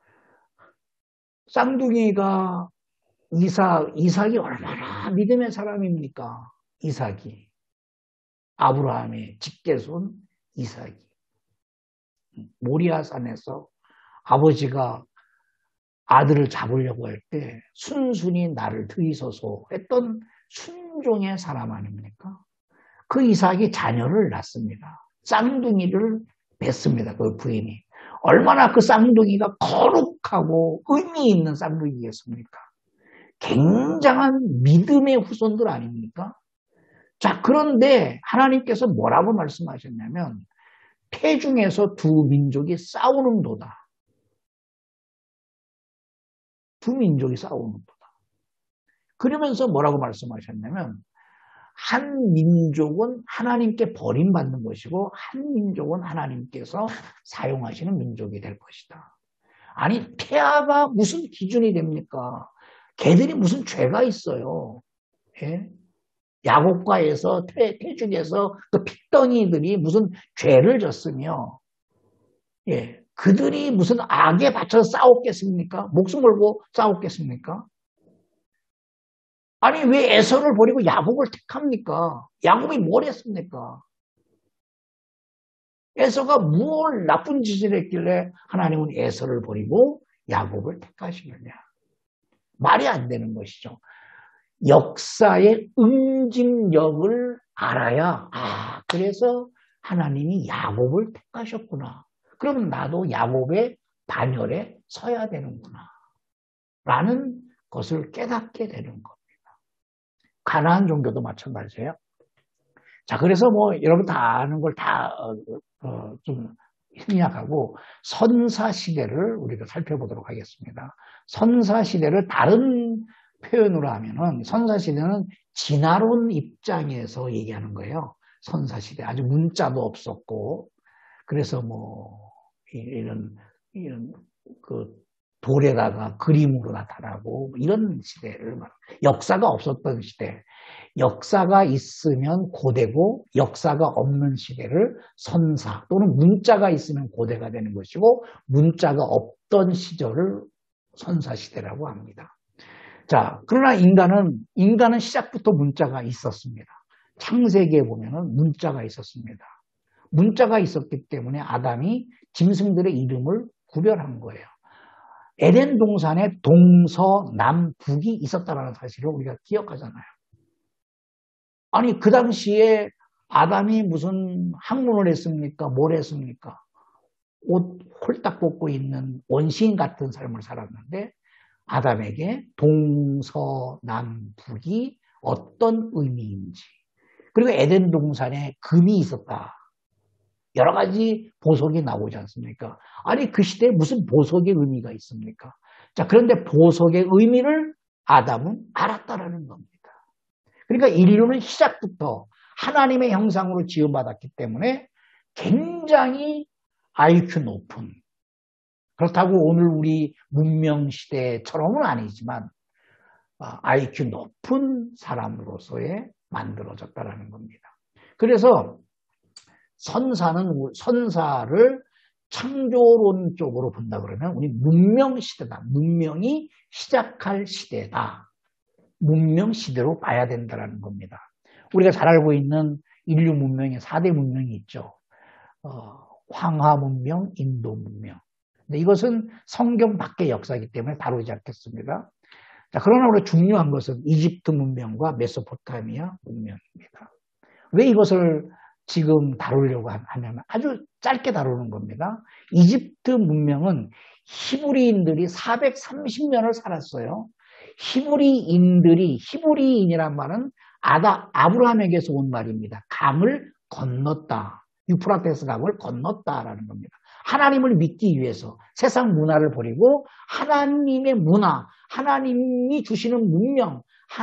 쌍둥이가 이삭, 이삭이 얼마나 믿음의 사람입니까? 이삭이. 아브라함의 직계손 이삭이. 모리아산에서 아버지가 아들을 잡으려고 할 때 순순히 나를 들이소서 했던 순종의 사람 아닙니까? 그 이삭이 자녀를 낳습니다. 쌍둥이를 뵀습니다. 그 부인이. 얼마나 그 쌍둥이가 거룩하고 의미 있는 쌍둥이겠습니까? 굉장한 믿음의 후손들 아닙니까? 자, 그런데 하나님께서 뭐라고 말씀하셨냐면 태중에서 두 민족이 싸우는도다. 두 민족이 싸우는도다. 그러면서 뭐라고 말씀하셨냐면 한 민족은 하나님께 버림받는 것이고 한 민족은 하나님께서 사용하시는 민족이 될 것이다. 아니 태아가 무슨 기준이 됩니까? 걔들이 무슨 죄가 있어요. 예? 야곱과에서 태, 태중에서 그 핏덩이들이 무슨 죄를 졌으며 예, 그들이 무슨 악에 받쳐서 싸웠겠습니까? 목숨 걸고 싸웠겠습니까? 아니 왜 에서를 버리고 야곱을 택합니까? 야곱이 뭘 했습니까? 에서가 뭘 나쁜 짓을 했길래 하나님은 에서를 버리고 야곱을 택하시느냐. 말이 안 되는 것이죠. 역사의 응집력을 알아야 아 그래서 하나님이 야곱을 택하셨구나. 그럼 나도 야곱의 반열에 서야 되는구나. 라는 것을 깨닫게 되는 겁니다. 가나안 종교도 마찬가지예요. 자, 그래서 뭐 여러분 다 아는 걸 다 좀 생략하고 선사 시대를 우리가 살펴보도록 하겠습니다. 선사 시대를 다른 표현으로 하면은 선사 시대는 진화론 입장에서 얘기하는 거예요. 선사 시대 아주 문자도 없었고 그래서 뭐 이런 이런 그 돌에다가 그림으로 나타나고 이런 시대를 말합니다. 역사가 없었던 시대. 역사가 있으면 고대고 역사가 없는 시대를 선사 또는 문자가 있으면 고대가 되는 것이고 문자가 없던 시절을 선사시대라고 합니다. 자, 그러나 인간은 인간은 시작부터 문자가 있었습니다. 창세기에 보면은 문자가 있었습니다. 문자가 있었기 때문에 아담이 짐승들의 이름을 구별한 거예요. 에덴 동산에 동서남북이 있었다는 사실을 우리가 기억하잖아요. 아니 그 당시에 아담이 무슨 학문을 했습니까? 뭘 했습니까? 옷 홀딱 벗고 있는 원시인 같은 삶을 살았는데 아담에게 동서남북이 어떤 의미인지 그리고 에덴 동산에 금이 있었다. 여러 가지 보석이 나오지 않습니까? 아니 그 시대에 무슨 보석의 의미가 있습니까? 자, 그런데 보석의 의미를 아담은 알았다라는 겁니다. 그러니까 인류는 시작부터 하나님의 형상으로 지음받았기 때문에 굉장히 아이큐 높은 그렇다고 오늘 우리 문명 시대처럼은 아니지만 아이큐 높은 사람으로서의 만들어졌다라는 겁니다. 그래서 선사는 선사를 창조론 쪽으로 본다 그러면 우리 문명 시대다. 문명이 시작할 시대다. 문명 시대로 봐야 된다는 겁니다. 우리가 잘 알고 있는 인류 문명의 사 대 문명이 있죠. 어, 황하 문명, 인도 문명. 근데 이것은 성경 밖의 역사이기 때문에 다루지 않겠습니다. 자, 그러나 우리 중요한 것은 이집트 문명과 메소포타미아 문명입니다. 왜 이것을 지금 다루려고 하냐면 아주 짧게 다루는 겁니다. 이집트 문명은 히브리인들이 사백삼십 년을 살았어요. 히브리인들이, 히브리인이란 말은 아다, 아브라함에게서 온 말입니다. 강을 건넜다. 유프라테스 강을 건넜다라는 겁니다. 하나님을 믿기 위해서 세상 문화를 버리고 하나님의 문화, 하나님이 주시는 문명,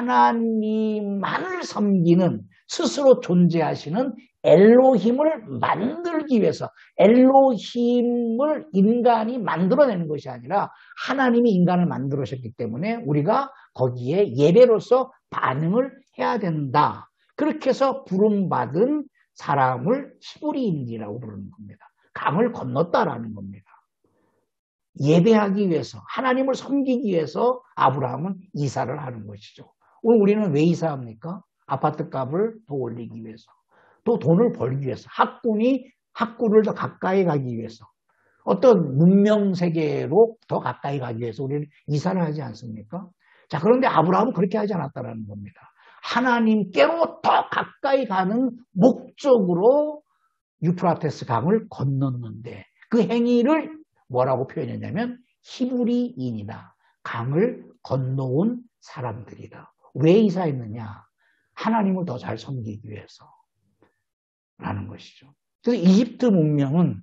하나님만을 섬기는 스스로 존재하시는 엘로힘을 만들기 위해서, 엘로힘을 인간이 만들어내는 것이 아니라 하나님이 인간을 만들으셨기 때문에 우리가 거기에 예배로서 반응을 해야 된다. 그렇게 해서 부름받은 사람을 히브리인이라고 부르는 겁니다. 강을 건넜다라는 겁니다. 예배하기 위해서, 하나님을 섬기기 위해서 아브라함은 이사를 하는 것이죠. 오늘 우리는 왜 이사합니까? 아파트 값을 더 올리기 위해서, 또 돈을 벌기 위해서, 학군이 학구를 더 가까이 가기 위해서, 어떤 문명 세계로 더 가까이 가기 위해서 우리는 이사를 하지 않습니까? 자, 그런데 아브라함은 그렇게 하지 않았다는 겁니다. 하나님께로 더 가까이 가는 목적으로 유프라테스 강을 건넜는데 그 행위를 뭐라고 표현했냐면 히브리인이다. 강을 건너온 사람들이다. 왜 이사했느냐? 하나님을 더 잘 섬기기 위해서 라는 것이죠. 그래서 이집트 문명은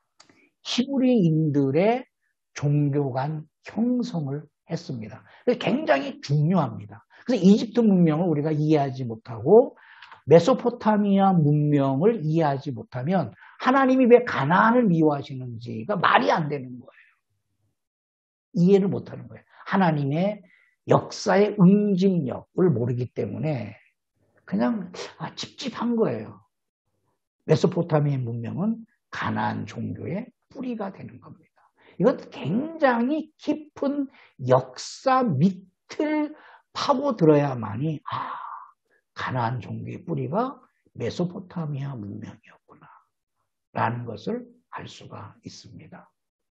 히브리인들의 종교 간 형성을 했습니다. 그래서 굉장히 중요합니다. 그래서 이집트 문명을 우리가 이해하지 못하고 메소포타미아 문명을 이해하지 못하면 하나님이 왜 가나안을 미워하시는지가 말이 안 되는 거예요. 이해를 못하는 거예요. 하나님의 역사의 응징력을 모르기 때문에 그냥 아, 찝찝한 거예요. 메소포타미아 문명은 가나안 종교의 뿌리가 되는 겁니다. 이건 굉장히 깊은 역사 밑을 파고들어야만이 아, 가나안 종교의 뿌리가 메소포타미아 문명이었구나 라는 것을 알 수가 있습니다.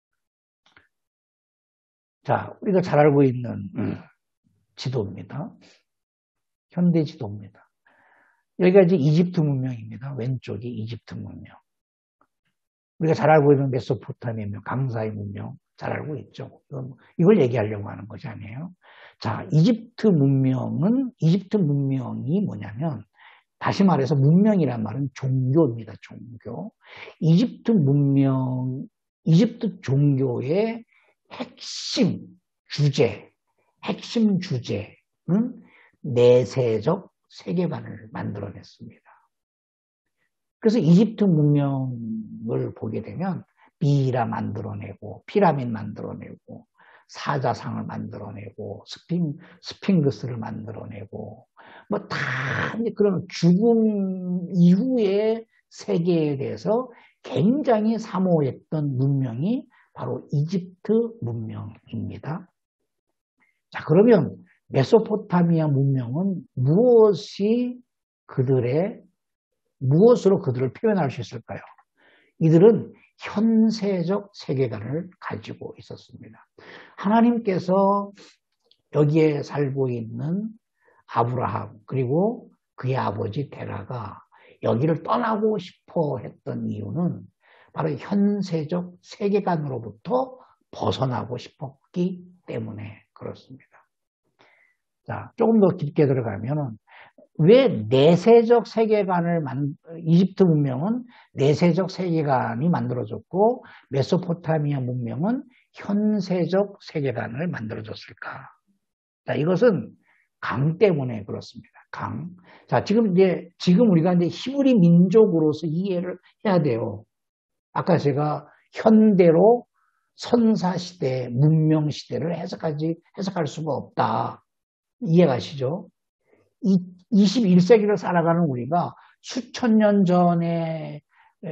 자, 우리가 잘 알고 있는 음, 지도입니다. 현대 지도입니다. 여기가 이제 이집트 문명입니다. 왼쪽이 이집트 문명. 우리가 잘 알고 있는 메소포타미아 문명, 강사의 문명 잘 알고 있죠. 이걸 얘기하려고 하는 것이 아니에요. 자, 이집트 문명은, 이집트 문명이 뭐냐면, 다시 말해서 문명이란 말은 종교입니다. 종교. 이집트 문명, 이집트 종교의 핵심 주제, 핵심 주제는 내세적 세계관을 만들어냈습니다. 그래서 이집트 문명을 보게 되면 미이라 만들어내고 피라미드 만들어내고 사자상을 만들어내고 스핑, 스핑크스를 만들어내고 뭐 다 그런 죽음 이후의 세계에 대해서 굉장히 사모했던 문명이 바로 이집트 문명입니다. 자, 그러면 메소포타미아 문명은 무엇이 그들의 무엇으로 그들을 표현할 수 있을까요? 이들은 현세적 세계관을 가지고 있었습니다. 하나님께서 여기에 살고 있는 아브라함 그리고 그의 아버지 데라가 여기를 떠나고 싶어 했던 이유는 바로 현세적 세계관으로부터 벗어나고 싶었기 때문에 그렇습니다. 자, 조금 더 깊게 들어가면은 왜 내세적 세계관을 만, 이집트 문명은 내세적 세계관이 만들어졌고 메소포타미아 문명은 현세적 세계관을 만들어졌을까? 자, 이것은 강 때문에 그렇습니다. 강. 자, 지금 이제 지금 우리가 이제 히브리 민족으로서 이해를 해야 돼요. 아까 제가 현대로 선사 시대, 문명 시대를 해석하지 해석할 수가 없다. 이해가시죠? 이 이십일 세기를 살아가는 우리가 수천 년 전에를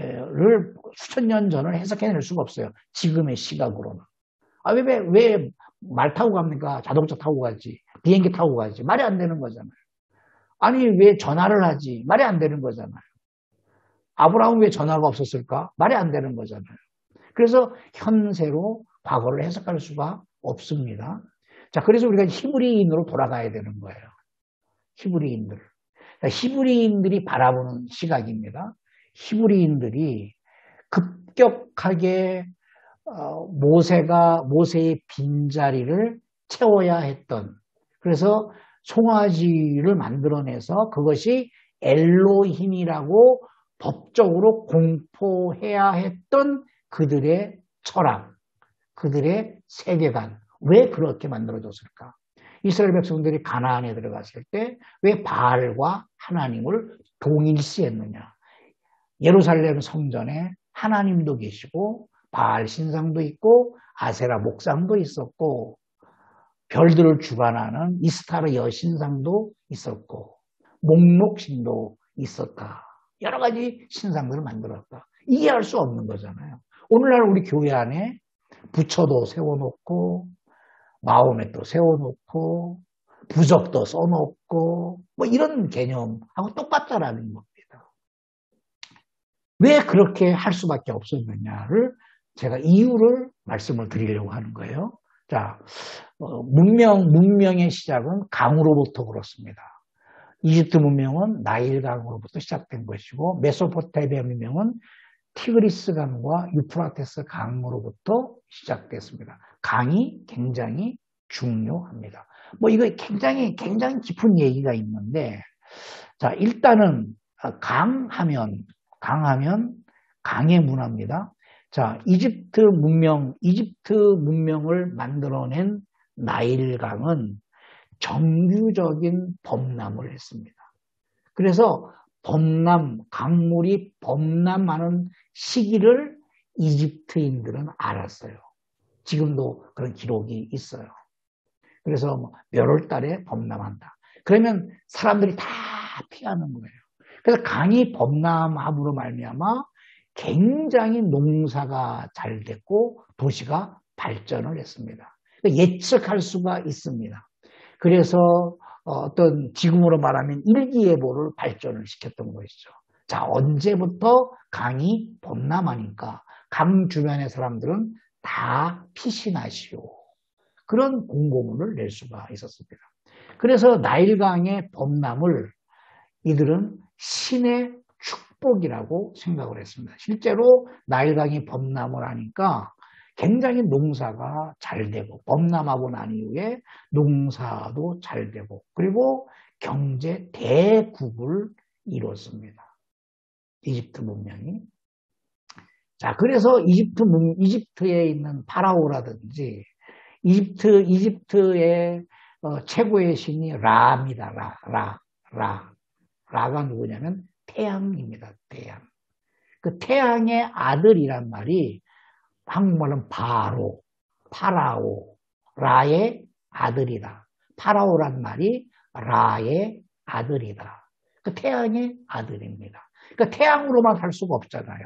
수천 년 전을 해석해낼 수가 없어요. 지금의 시각으로는. 아, 왜, 왜 말 타고 갑니까? 자동차 타고 가지. 비행기 타고 가지. 말이 안 되는 거잖아요. 아니, 왜 전화를 하지? 말이 안 되는 거잖아요. 아브라함은 왜 전화가 없었을까? 말이 안 되는 거잖아요. 그래서 현세로 과거를 해석할 수가 없습니다. 자, 그래서 우리가 히브리인으로 돌아가야 되는 거예요. 히브리인들. 히브리인들이 바라보는 시각입니다. 히브리인들이 급격하게 모세가 모세의 빈자리를 채워야 했던, 그래서 송아지를 만들어내서 그것이 엘로힘이라고 법적으로 공포해야 했던 그들의 철학, 그들의 세계관, 왜 그렇게 만들어졌을까? 이스라엘 백성들이 가나안에 들어갔을 때 왜 바알과 하나님을 동일시했느냐? 예루살렘 성전에 하나님도 계시고 바알 신상도 있고 아세라 목상도 있었고 별들을 주관하는 이스타르 여신상도 있었고 목록신도 있었다. 여러 가지 신상들을 만들었다. 이해할 수 없는 거잖아요. 오늘날 우리 교회 안에 부처도 세워놓고 마호met도 세워놓고 부적도 써놓고 뭐 이런 개념하고 똑같다라는 겁니다. 왜 그렇게 할 수밖에 없었느냐를 제가 이유를 말씀을 드리려고 하는 거예요. 자, 어, 문명, 문명의 시작은 강으로부터 그렇습니다. 이집트 문명은 나일강으로부터 시작된 것이고 메소포타미아 문명은 티그리스 강과 유프라테스 강으로부터 시작됐습니다. 강이 굉장히 중요합니다. 뭐 이거 굉장히 굉장히 깊은 얘기가 있는데, 자 일단은 강하면 강하면 강의 문화입니다. 자 이집트 문명 이집트 문명을 만들어낸 나일강은 정규적인 범람을 했습니다. 그래서 범람, 강물이 범람하는 시기를 이집트인들은 알았어요. 지금도 그런 기록이 있어요. 그래서 몇월 달에 범람한다. 그러면 사람들이 다 피하는 거예요. 그래서 강이 범람함으로 말미암아 굉장히 농사가 잘 됐고 도시가 발전을 했습니다. 예측할 수가 있습니다. 그래서 어떤 지금으로 말하면 일기예보를 발전을 시켰던 것이죠. 자, 언제부터 강이 범람하니까 강 주변의 사람들은 다 피신하시오. 그런 공고문을 낼 수가 있었습니다. 그래서 나일강의 범람을 이들은 신의 축복이라고 생각을 했습니다. 실제로 나일강이 범람을 하니까 굉장히 농사가 잘 되고 범람하고 난 이후에 농사도 잘 되고 그리고 경제 대국을 이뤘습니다. 이집트 문명이. 자, 그래서 이집트 문, 이집트에 있는 파라오라든지 이집트 이집트의 어, 최고의 신이 라입니다. 라, 라, 라. 라가 누구냐면 태양입니다. 태양. 그 태양의 아들이란 말이 한국말은 바로, 파라오, 라의 아들이다. 파라오란 말이 라의 아들이다. 그 태양의 아들입니다. 그 태양으로만 살 수가 없잖아요.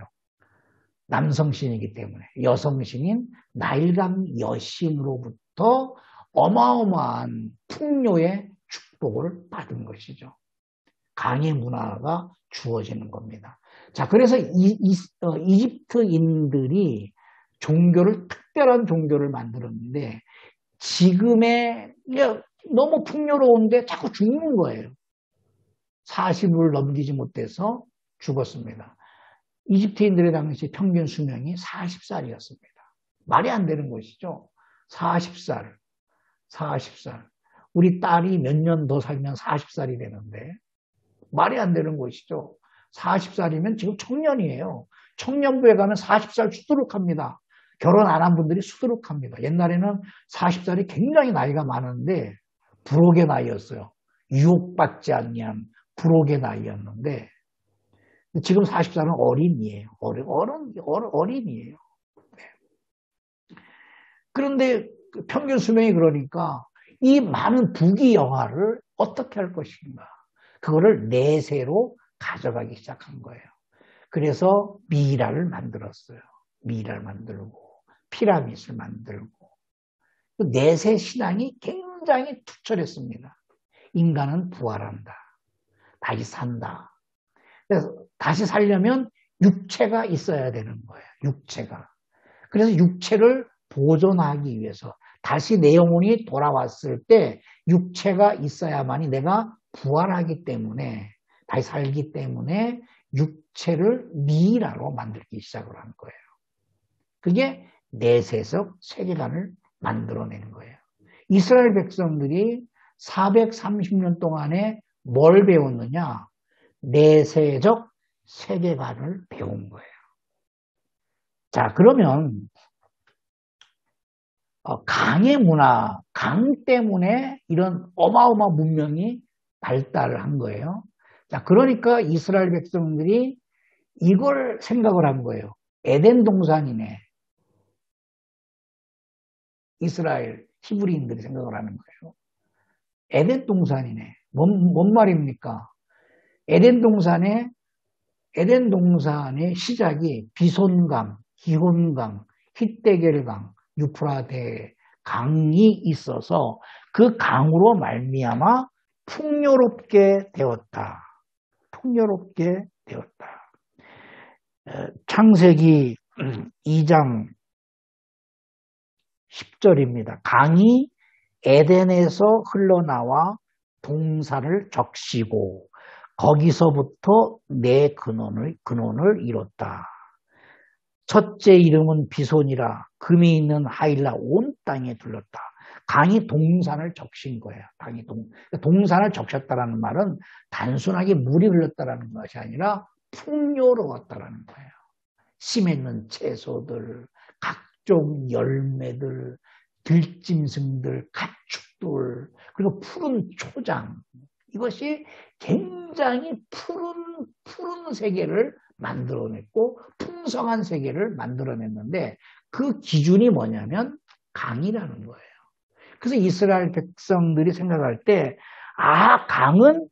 남성신이기 때문에. 여성신인 나일강 여신으로부터 어마어마한 풍요의 축복을 받은 것이죠. 강의 문화가 주어지는 겁니다. 자, 그래서 이, 이, 어, 이집트인들이 종교를, 특별한 종교를 만들었는데 지금의 너무 풍요로운데 자꾸 죽는 거예요. 사십을 넘기지 못해서 죽었습니다. 이집트인들의 당시 평균 수명이 사십 살이었습니다. 말이 안 되는 것이죠. 사십 살, 사십 살. 우리 딸이 몇 년 더 살면 사십 살이 되는데 말이 안 되는 것이죠. 사십 살이면 지금 청년이에요. 청년부에 가면 사십 살 수두룩합니다. 결혼 안 한 분들이 수두룩합니다. 옛날에는 사십 살이 굉장히 나이가 많은데 불혹의 나이였어요. 유혹받지 않냐는 불혹의 나이였는데 지금 사십 살은 어린이에요. 어린, 어른, 어른, 어린이에요. 네. 그런데 평균 수명이 그러니까 이 많은 부귀영화를 어떻게 할 것인가. 그거를 내세로 가져가기 시작한 거예요. 그래서 미이라를 만들었어요. 미이라를 만들고 피라밋을 만들고 그 내세 신앙이 굉장히 투철했습니다. 인간은 부활한다. 다시 산다. 그래서 다시 살려면 육체가 있어야 되는 거예요. 육체가. 그래서 육체를 보존하기 위해서 다시 내 영혼이 돌아왔을 때 육체가 있어야만이 내가 부활하기 때문에 다시 살기 때문에 육체를 미이라로 만들기 시작을 한 거예요. 그게 내세적 세계관을 만들어내는 거예요. 이스라엘 백성들이 사백삼십 년 동안에 뭘 배웠느냐? 내세적 세계관을 배운 거예요. 자, 그러면 강의 문화, 강 때문에 이런 어마어마한 문명이 발달을 한 거예요. 자, 그러니까 이스라엘 백성들이 이걸 생각을 한 거예요. 에덴 동산이네. 이스라엘 히브리인들이 생각을 하는 거예요. 에덴 동산이네. 뭔, 뭔 말입니까? 에덴 동산에 에덴 동산의 시작이 비손강, 기혼강, 힛데겔강, 유프라데 강이 있어서 그 강으로 말미암아 풍요롭게 되었다. 풍요롭게 되었다. 창세기 이 장 십 절입니다. 강이 에덴에서 흘러나와 동산을 적시고 거기서부터 내 근원을, 근원을 이뤘다. 첫째 이름은 비손이라 금이 있는 하일라 온 땅에 둘렀다. 강이 동산을 적신 거예요. 강이 동, 동산을 적셨다라는 말은 단순하게 물이 흘렀다라는 것이 아니라 풍요로웠다라는 거예요. 씨 맺는 채소들, 각종 열매들, 들짐승들, 가축들, 그리고 푸른 초장. 이것이 굉장히 푸른, 푸른 세계를 만들어냈고 풍성한 세계를 만들어냈는데 그 기준이 뭐냐면 강이라는 거예요. 그래서 이스라엘 백성들이 생각할 때 아, 강은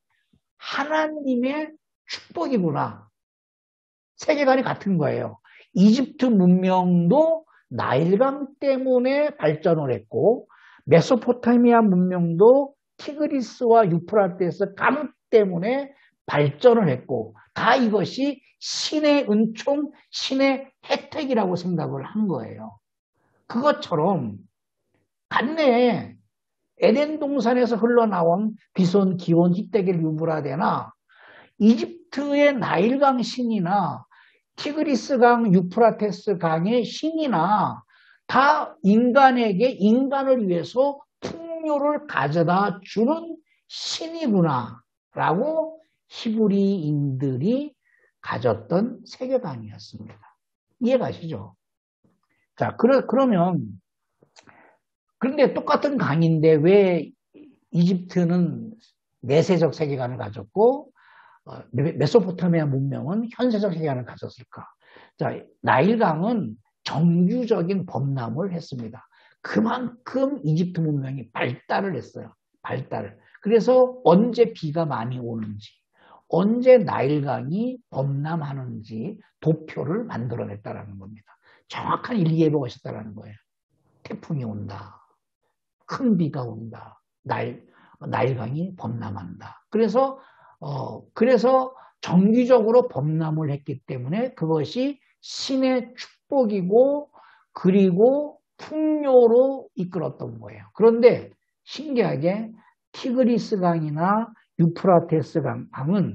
하나님의 축복이구나. 세계관이 같은 거예요. 이집트 문명도 나일강 때문에 발전을 했고 메소포타미아 문명도 티그리스와 유프라테스 강 때문에 발전을 했고 다 이것이 신의 은총, 신의 혜택이라고 생각을 한 거예요. 그것처럼 같네. 에덴 동산에서 흘러나온 비손, 기온, 힛데겔, 유브라데나 이집트의 나일강 신이나 티그리스강, 유프라테스 강의 신이나 다 인간에게 인간을 위해서 풍요를 가져다 주는 신이구나 라고 히브리인들이 가졌던 세계관이었습니다. 이해가시죠? 자, 그러, 그러면 그런데 똑같은 강인데 왜 이집트는 내세적 세계관을 가졌고 메소포타미아 문명은 현세적 세계관을 가졌을까? 자, 나일강은 정규적인 범람을 했습니다. 그만큼 이집트 문명이 발달을 했어요. 발달을. 그래서 언제 비가 많이 오는지, 언제 나일강이 범람하는지 도표를 만들어냈다는 겁니다. 정확한 일기예보가 있었다는 거예요. 태풍이 온다. 큰 비가 온다. 나일, 나일강이 범람한다. 그래서 어, 그래서 정기적으로 범람을 했기 때문에 그것이 신의 축복이고 그리고 풍요로 이끌었던 거예요. 그런데 신기하게 티그리스 강이나 유프라테스 강은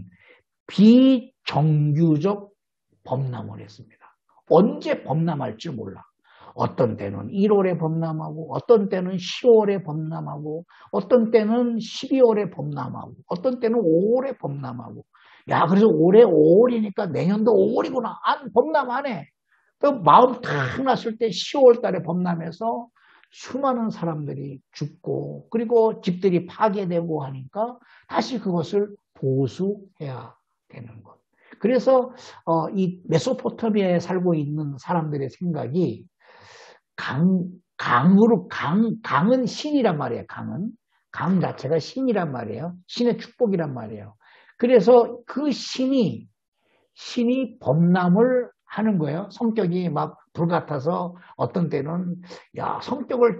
비정규적 범람을 했습니다. 언제 범람할지 몰라. 어떤 때는 일월에 범람하고 어떤 때는 시월에 범람하고 어떤 때는 십이월에 범람하고 어떤 때는 오월에 범람하고 야 그래서 올해 오월이니까 내년도 오월이구나. 안 범람하네. 또 마음 탁 났을 때 시월 달에 범람해서 수많은 사람들이 죽고 그리고 집들이 파괴되고 하니까 다시 그것을 보수해야 되는 것. 그래서 어, 이 메소포타미아에 살고 있는 사람들의 생각이 강, 강으로, 강, 강은 신이란 말이에요, 강은. 강 자체가 신이란 말이에요. 신의 축복이란 말이에요. 그래서 그 신이, 신이 범람을 하는 거예요. 성격이 막 불같아서 어떤 때는, 야, 성격을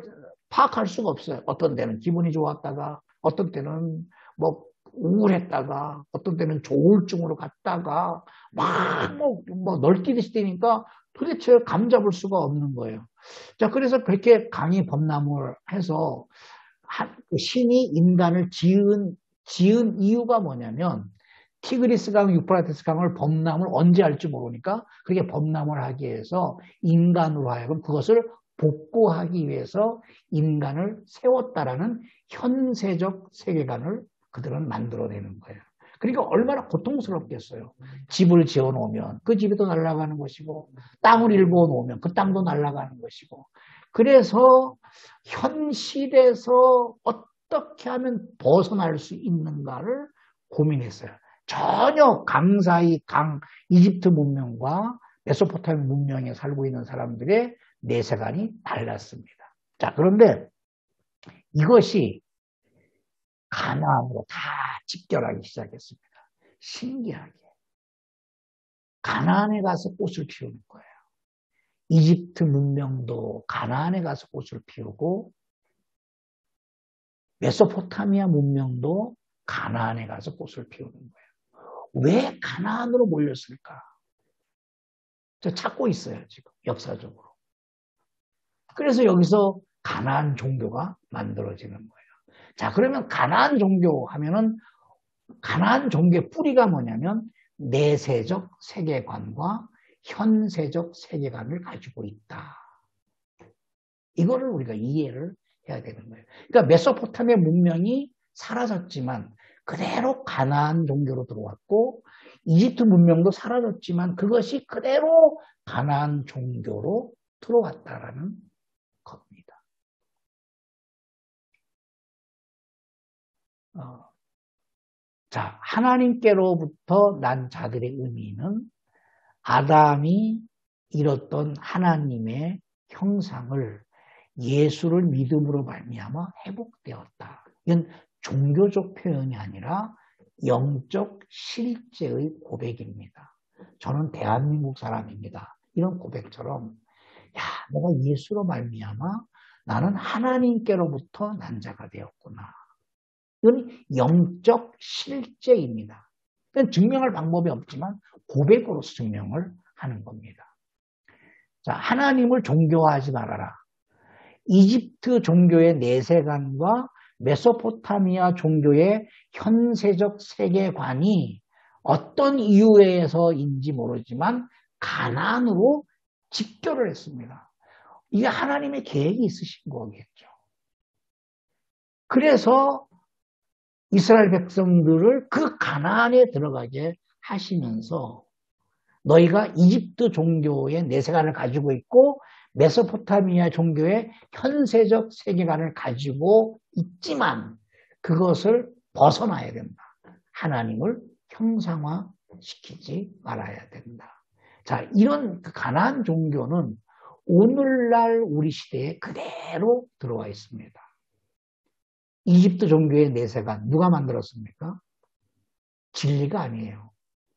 파악할 수가 없어요. 어떤 때는 기분이 좋았다가, 어떤 때는 뭐 우울했다가, 어떤 때는 조울증으로 갔다가, 막 뭐, 뭐 널뛰듯이 뛰니까 도대체 감 잡을 수가 없는 거예요. 자, 그래서 그렇게 강의 범람을 해서 신이 인간을 지은, 지은 이유가 뭐냐면, 티그리스 강, 유프라테스 강을 범람을 언제 할지 모르니까 그렇게 범람을 하기 위해서 인간으로 하여금 그것을 복구하기 위해서 인간을 세웠다라는 현세적 세계관을 그들은 만들어내는 거예요. 그러니까 얼마나 고통스럽겠어요. 집을 지어놓으면 그 집이 또 날아가는 것이고, 땅을 일궈놓으면 그 땅도 날아가는 것이고, 그래서 현실에서 어떻게 하면 벗어날 수 있는가를 고민했어요. 전혀 강 사이, 강, 이집트 문명과 메소포타미아 문명에 살고 있는 사람들의 내세관이 달랐습니다. 자, 그런데 이것이 가나안으로 다 직결하기 시작했습니다. 신기하게. 가나안에 가서 꽃을 피우는 거예요. 이집트 문명도 가나안에 가서 꽃을 피우고, 메소포타미아 문명도 가나안에 가서 꽃을 피우는 거예요. 왜 가나안으로 몰렸을까? 저 찾고 있어요, 지금, 역사적으로. 그래서 여기서 가나안 종교가 만들어지는 거예요. 자, 그러면 가나안 종교 하면은, 가나안 종교의 뿌리가 뭐냐면, 내세적 세계관과 현세적 세계관을 가지고 있다. 이거를 우리가 이해를 해야 되는 거예요. 그러니까 메소포타미아 문명이 사라졌지만 그대로 가나안 종교로 들어왔고, 이집트 문명도 사라졌지만 그것이 그대로 가나안 종교로 들어왔다라는 겁니다. 어, 자, 하나님께로부터 난 자들의 의미는 아담이 잃었던 하나님의 형상을 예수를 믿음으로 말미암아 회복되었다. 이건 종교적 표현이 아니라 영적 실제의 고백입니다. 저는 대한민국 사람입니다. 이런 고백처럼, 야, 내가 예수로 말미암아 나는 하나님께로부터 난 자가 되었구나. 이건 영적 실제입니다. 그건 증명할 방법이 없지만 고백으로서 증명을 하는 겁니다. 자, 하나님을 종교화하지 말아라. 이집트 종교의 내세관과 메소포타미아 종교의 현세적 세계관이 어떤 이유에서인지 모르지만 가나안으로 직결을 했습니다. 이게 하나님의 계획이 있으신 거겠죠. 그래서 이스라엘 백성들을 그 가나안에 들어가게 하시면서 너희가 이집트 종교의 내세관을 가지고 있고 메소포타미아 종교의 현세적 세계관을 가지고 있지만 그것을 벗어나야 된다. 하나님을 형상화시키지 말아야 된다. 자, 이런 가나안 종교는 오늘날 우리 시대에 그대로 들어와 있습니다. 이집트 종교의 내세관 누가 만들었습니까? 진리가 아니에요.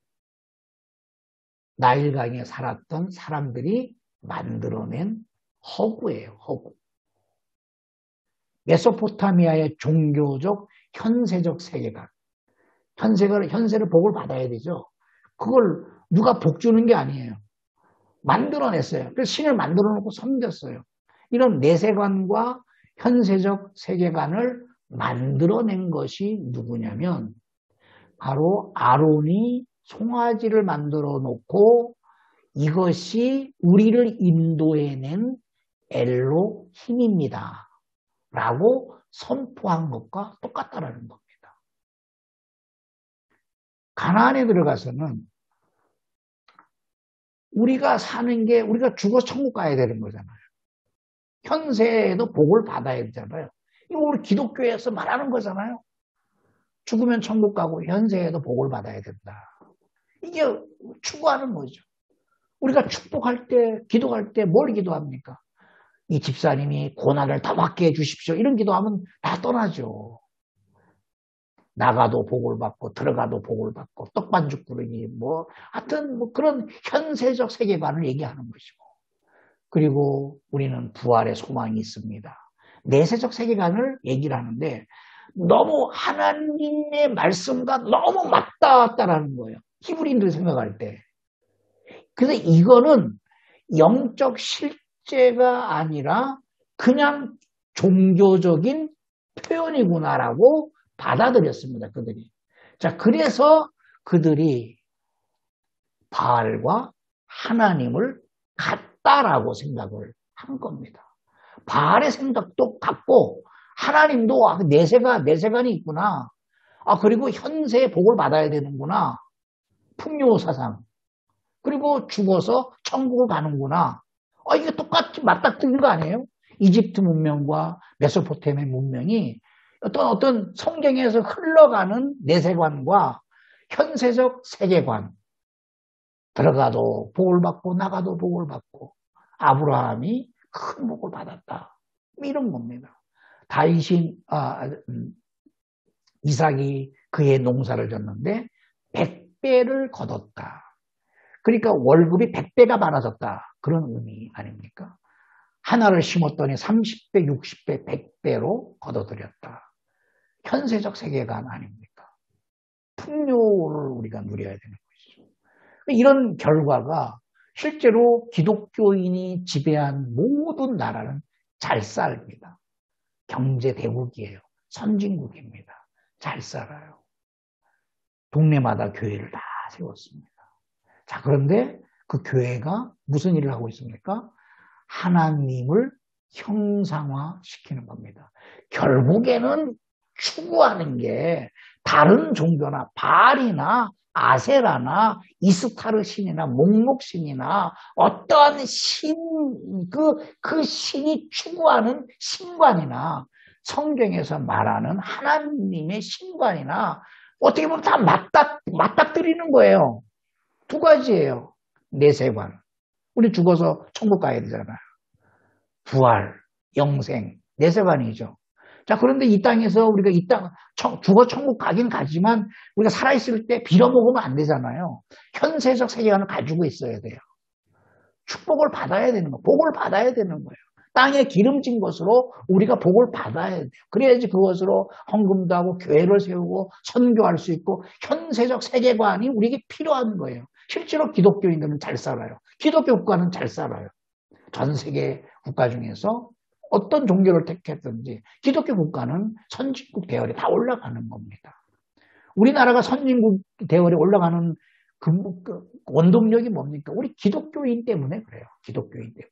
나일강에 살았던 사람들이 만들어낸 허구예요. 허구. 메소포타미아의 종교적 현세적 세계관. 현세가, 현세를 복을 받아야 되죠. 그걸 누가 복 주는 게 아니에요. 만들어냈어요. 그래서 신을 만들어 놓고 섬겼어요. 이런 내세관과 현세적 세계관을 만들어낸 것이 누구냐면 바로 아론이 송아지를 만들어 놓고 이것이 우리를 인도해낸 엘로힘입니다. 라고 선포한 것과 똑같다라는 겁니다. 가나안에 들어가서는 우리가 사는 게 우리가 죽어 천국 가야 되는 거잖아요. 현세에도 복을 받아야 되잖아요. 이거 우리 기독교에서 말하는 거잖아요. 죽으면 천국 가고 현세에도 복을 받아야 된다. 이게 추구하는 거죠. 우리가 축복할 때, 기도할 때 뭘 기도합니까? 이 집사님이 고난을 다 받게 해주십시오. 이런 기도하면 다 떠나죠. 나가도 복을 받고 들어가도 복을 받고 떡반죽 그러니 뭐 하여튼 뭐 그런 현세적 세계관을 얘기하는 것이고, 그리고 우리는 부활의 소망이 있습니다. 내세적 세계관을 얘기를 하는데 너무 하나님의 말씀과 너무 맞닿았다라는 거예요. 히브리인들이 생각할 때. 그래서 이거는 영적 실제가 아니라 그냥 종교적인 표현이구나라고 받아들였습니다. 그들이. 자, 그래서 그들이 바알과 하나님을 같다라고 생각을 한 겁니다. 바알의 생각도 같고 하나님도 아, 내세가 내세관이 있구나. 아, 그리고 현세의 복을 받아야 되는구나. 풍요 사상. 그리고 죽어서 천국을 가는구나. 아, 이게 똑같이 맞닥뜨린 거 아니에요? 이집트 문명과 메소포타미아 문명이 어떤 어떤 성경에서 흘러가는 내세관과 현세적 세계관. 들어가도 복을 받고 나가도 복을 받고 아브라함이 큰 복을 받았다. 이런 겁니다. 다윗이 아, 음, 이삭이 그의 농사를 졌는데 백 배를 거뒀다. 그러니까 월급이 백 배가 많아졌다. 그런 의미 아닙니까? 하나를 심었더니 삼십 배, 육십 배, 백 배로 거둬들였다. 현세적 세계관 아닙니까? 풍요를 우리가 누려야 되는 것이죠. 이런 결과가 실제로 기독교인이 지배한 모든 나라는 잘 삽니다. 경제 대국이에요. 선진국입니다. 잘 살아요. 동네마다 교회를 다 세웠습니다. 자, 그런데 그 교회가 무슨 일을 하고 있습니까? 하나님을 형상화시키는 겁니다. 결국에는 추구하는 게 다른 종교나 바알이나 아세라나 이스타르 신이나 목록 신이나 어떠한 신, 그, 그 신이 추구하는 신관이나 성경에서 말하는 하나님의 신관이나 어떻게 보면 다 맞닥, 맞닥뜨리는 거예요. 두 가지예요. 내세관. 우리 죽어서 천국 가야 되잖아요. 부활, 영생, 내세관이죠. 자, 그런데 이 땅에서 우리가 이 땅, 죽어 천국 가긴 가지만 우리가 살아있을 때 빌어먹으면 안 되잖아요. 현세적 세계관을 가지고 있어야 돼요. 축복을 받아야 되는 거예요. 복을 받아야 되는 거예요. 땅에 기름진 것으로 우리가 복을 받아야 돼요. 그래야지 그것으로 헌금도 하고 교회를 세우고 선교할 수 있고 현세적 세계관이 우리에게 필요한 거예요. 실제로 기독교인들은 잘 살아요. 기독교 국가는 잘 살아요. 전 세계 국가 중에서 어떤 종교를 택했든지 기독교 국가는 선진국 대열에 다 올라가는 겁니다. 우리나라가 선진국 대열에 올라가는 그, 그 원동력이 뭡니까? 우리 기독교인 때문에 그래요. 기독교인 때문에.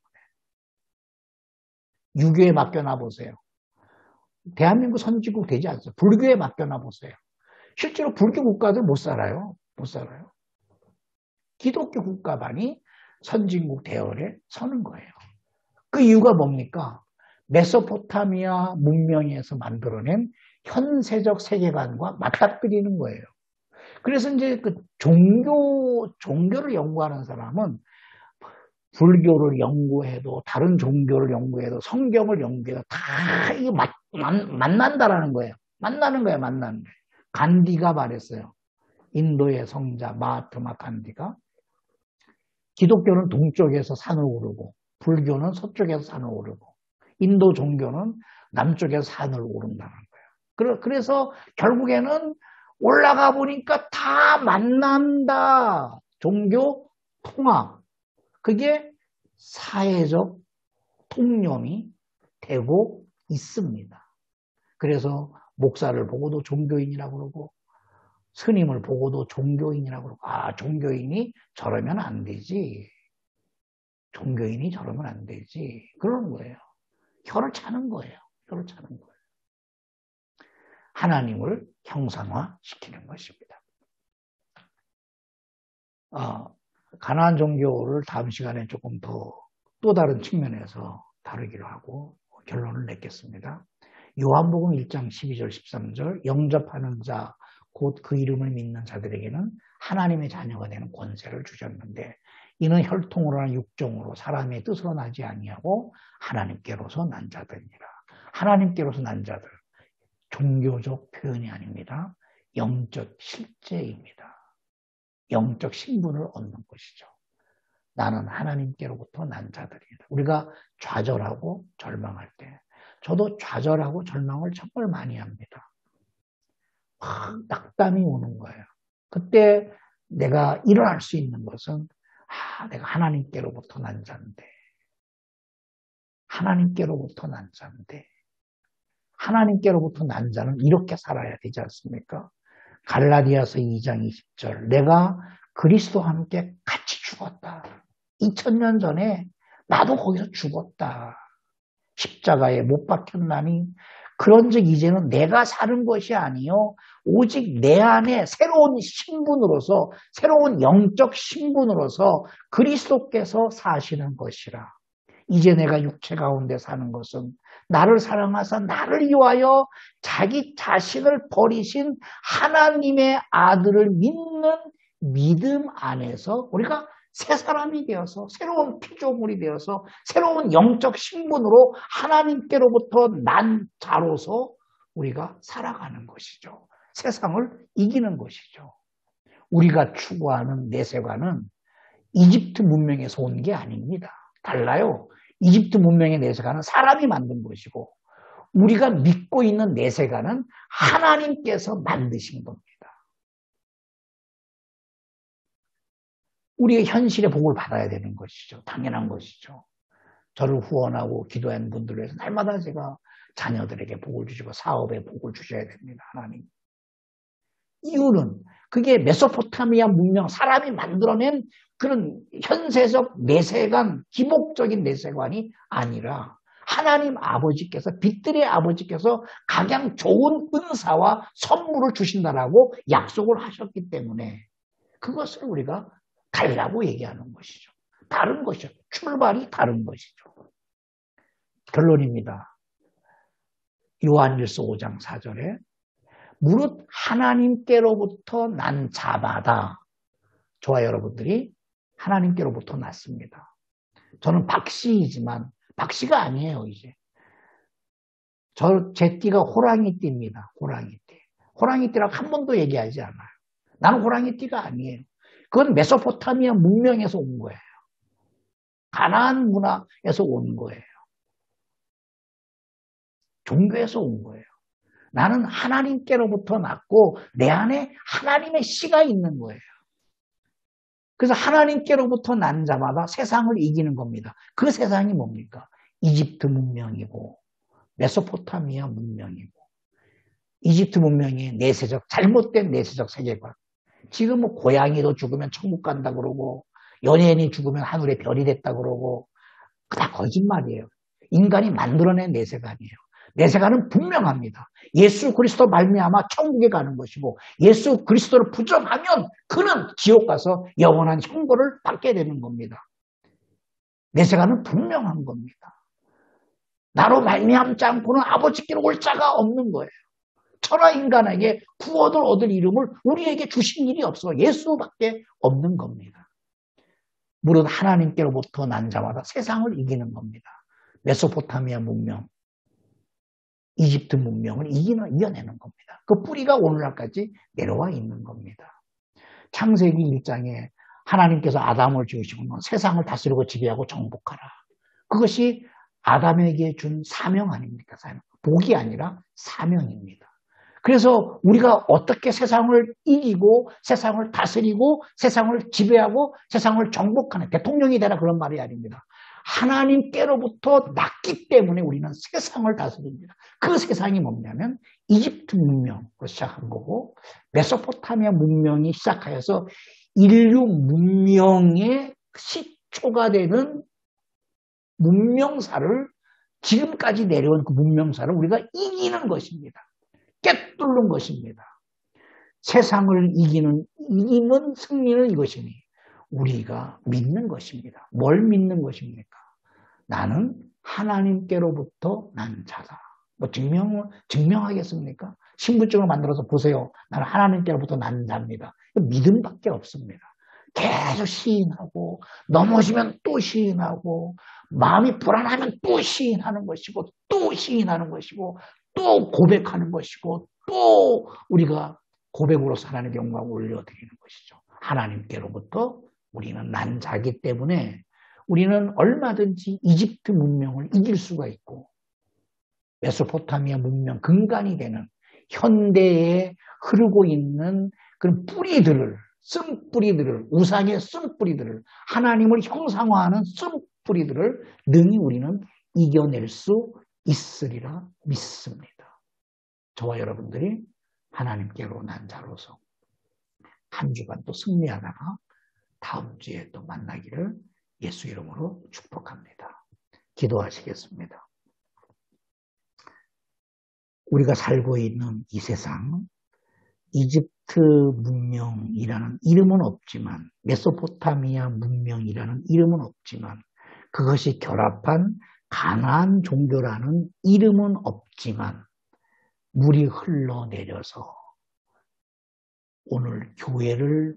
유교에 맡겨놔 보세요. 대한민국 선진국 되지 않습니다. 불교에 맡겨놔 보세요. 실제로 불교 국가들 못 살아요. 못 살아요. 기독교 국가만이 선진국 대열에 서는 거예요. 그 이유가 뭡니까? 메소포타미아 문명에서 만들어낸 현세적 세계관과 맞닥뜨리는 거예요. 그래서 이제 그 종교, 종교를 연구하는 사람은 불교를 연구해도 다른 종교를 연구해도 성경을 연구해도 다 이게 맞, 만, 만난다라는 거예요. 만나는 거예요. 만나는 거예요. 간디가 말했어요. 인도의 성자 마하트마 간디가 기독교는 동쪽에서 산을 오르고 불교는 서쪽에서 산을 오르고 인도 종교는 남쪽에서 산을 오른다는 거예요. 그래서 결국에는 올라가 보니까 다 만난다. 종교 통합. 그게 사회적 통념이 되고 있습니다. 그래서 목사를 보고도 종교인이라고 그러고 스님을 보고도 종교인이라고 그러고 아 종교인이 저러면 안 되지. 종교인이 저러면 안 되지. 그러는 거예요. 혀를 차는 거예요. 혀를 차는 거예요. 하나님을 형상화시키는 것입니다. 어, 가나안 종교를 다음 시간에 조금 더 또 다른 측면에서 다루기로 하고 결론을 냈겠습니다. 요한복음 일 장 십이 절 십삼 절 영접하는 자 곧 그 이름을 믿는 자들에게는 하나님의 자녀가 되는 권세를 주셨는데 이는 혈통으로나 육정으로 사람의 뜻으로 나지 아니하고 하나님께로서 난 자들이니라. 하나님께로서 난 자들. 종교적 표현이 아닙니다. 영적 실제입니다. 영적 신분을 얻는 것이죠. 나는 하나님께로부터 난 자들이다. 우리가 좌절하고 절망할 때 저도 좌절하고 절망을 정말 많이 합니다. 확 낙담이 오는 거예요. 그때 내가 일어날 수 있는 것은 아, 내가 하나님께로부터 난 자인데 하나님께로부터 난 자인데 하나님께로부터 난 자는 이렇게 살아야 되지 않습니까? 갈라디아서 이 장 이십 절 내가 그리스도와 함께 같이 죽었다. 이천 년 전에 나도 거기서 죽었다. 십자가에 못 박혔나니 그런즉 이제는 내가 사는 것이 아니요 오직 내 안에 새로운 신분으로서 새로운 영적 신분으로서 그리스도께서 사시는 것이라. 이제 내가 육체 가운데 사는 것은 나를 사랑하사 나를 위하여 자기 자신을 버리신 하나님의 아들을 믿는 믿음 안에서 우리가 새 사람이 되어서 새로운 피조물이 되어서 새로운 영적 신분으로 하나님께로부터 난 자로서 우리가 살아가는 것이죠. 세상을 이기는 것이죠. 우리가 추구하는 내세관은 이집트 문명에서 온 게 아닙니다. 달라요. 이집트 문명의 내세관은 사람이 만든 것이고 우리가 믿고 있는 내세관은 하나님께서 만드신 겁니다. 우리의 현실의 복을 받아야 되는 것이죠. 당연한 것이죠. 저를 후원하고 기도하는 분들을 위해서 날마다 제가 자녀들에게 복을 주시고 사업에 복을 주셔야 됩니다. 하나님. 이유는 그게 메소포타미아 문명, 사람이 만들어낸 그런 현세적 내세관, 기복적인 내세관이 아니라 하나님 아버지께서, 빛들의 아버지께서 가장 좋은 은사와 선물을 주신다라고 약속을 하셨기 때문에 그것을 우리가 달라고 얘기하는 것이죠. 다른 것이죠. 출발이 다른 것이죠. 결론입니다. 요한일서 오 장 사 절에 무릇 하나님께로부터 난 자마다 저와 여러분들이 하나님께로부터 났습니다. 저는 박씨이지만 박씨가 아니에요. 이제 저, 제 띠가 호랑이띠입니다. 호랑이띠. 호랑이띠라고 한 번도 얘기하지 않아요. 나는 호랑이띠가 아니에요. 그건 메소포타미아 문명에서 온 거예요. 가나안 문화에서 온 거예요. 종교에서 온 거예요. 나는 하나님께로부터 났고 내 안에 하나님의 씨가 있는 거예요. 그래서 하나님께로부터 난 자마다 세상을 이기는 겁니다. 그 세상이 뭡니까? 이집트 문명이고 메소포타미아 문명이고 이집트 문명의 내세적 잘못된 내세적 세계관. 지금 뭐 고양이도 죽으면 천국 간다 그러고 연예인이 죽으면 하늘의 별이 됐다 그러고 다 거짓말이에요. 인간이 만들어낸 내세관이에요. 내세관은 분명합니다. 예수 그리스도 말미암아 천국에 가는 것이고 예수 그리스도를 부정하면 그는 지옥 가서 영원한 형벌을 받게 되는 겁니다. 내세관은 분명한 겁니다. 나로 말미암지 않고는 아버지께로 올 자가 없는 거예요. 천하 인간에게 구원을 얻을 이름을 우리에게 주신 일이 없어. 예수밖에 없는 겁니다. 무릇 하나님께로부터 난 자마다 세상을 이기는 겁니다. 메소포타미아 문명, 이집트 문명을 이기는, 이겨내는 겁니다. 그 뿌리가 오늘날까지 내려와 있는 겁니다. 창세기 일 장에 하나님께서 아담을 지으시고 세상을 다스리고 지배하고 정복하라. 그것이 아담에게 준 사명 아닙니까? 사명. 복이 아니라 사명입니다. 그래서 우리가 어떻게 세상을 이기고 세상을 다스리고 세상을 지배하고 세상을 정복하는 대통령이 되라 그런 말이 아닙니다. 하나님께로부터 났기 때문에 우리는 세상을 다스립니다. 그 세상이 뭐냐면 이집트 문명으로 시작한 거고 메소포타미아 문명이 시작하여서 인류 문명의 시초가 되는 문명사를 지금까지 내려온 그 문명사를 우리가 이기는 것입니다. 깨뚫는 것입니다. 세상을 이기는, 이기는 승리는 이것이니 우리가 믿는 것입니다. 뭘 믿는 것입니까? 나는 하나님께로부터 난 자다. 뭐 증명을, 증명하겠습니까? 신분증을 만들어서 보세요. 나는 하나님께로부터 난 자입니다. 믿음밖에 없습니다. 계속 시인하고, 넘어지면 또 시인하고, 마음이 불안하면 또 시인하는 것이고, 또 시인하는 것이고, 또 고백하는 것이고, 또 우리가 고백으로서 하나님의 영광을 올려드리는 것이죠. 하나님께로부터 우리는 난 자기 때문에 우리는 얼마든지 이집트 문명을 이길 수가 있고 메소포타미아 문명 근간이 되는 현대에 흐르고 있는 그런 뿌리들을, 쓴뿌리들을, 우상의 쓴뿌리들을, 하나님을 형상화하는 쓴뿌리들을 능히 우리는 이겨낼 수 있으리라 믿습니다. 저와 여러분들이 하나님께로 난 자로서 한 주간 또 승리하다가 다음 주에 또 만나기를 예수 이름으로 축복합니다. 기도하시겠습니다. 우리가 살고 있는 이 세상, 이집트 문명이라는 이름은 없지만, 메소포타미아 문명이라는 이름은 없지만, 그것이 결합한 가나안 종교라는 이름은 없지만, 물이 흘러내려서 오늘 교회를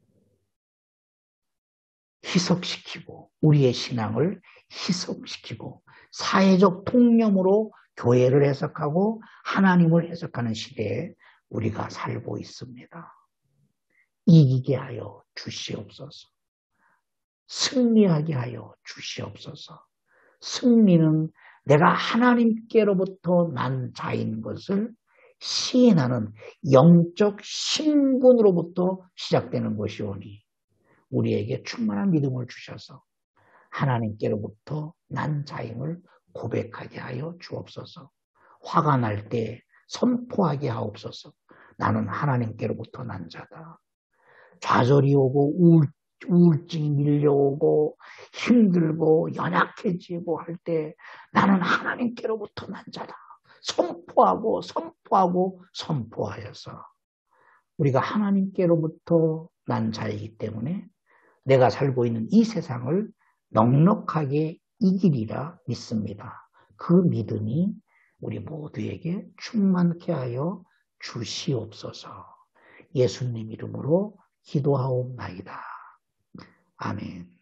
희석시키고, 우리의 신앙을 희석시키고, 사회적 통념으로 교회를 해석하고 하나님을 해석하는 시대에 우리가 살고 있습니다. 이기게 하여 주시옵소서. 승리하게 하여 주시옵소서. 승리는 내가 하나님께로부터 난 자인 것을 시인하는 영적 신분으로부터 시작되는 것이오니 우리에게 충만한 믿음을 주셔서 하나님께로부터 난 자임을 고백하게 하여 주옵소서. 화가 날 때 선포하게 하옵소서. 나는 하나님께로부터 난 자다. 좌절이 오고 우울, 우울증이 밀려오고 힘들고 연약해지고 할 때 나는 하나님께로부터 난 자다. 선포하고 선포하고 선포하여서 우리가 하나님께로부터 난 자이기 때문에 내가 살고 있는 이 세상을 넉넉하게 이기리라 믿습니다. 그 믿음이 우리 모두에게 충만케 하여 주시옵소서. 예수님 이름으로 기도하옵나이다. 아멘.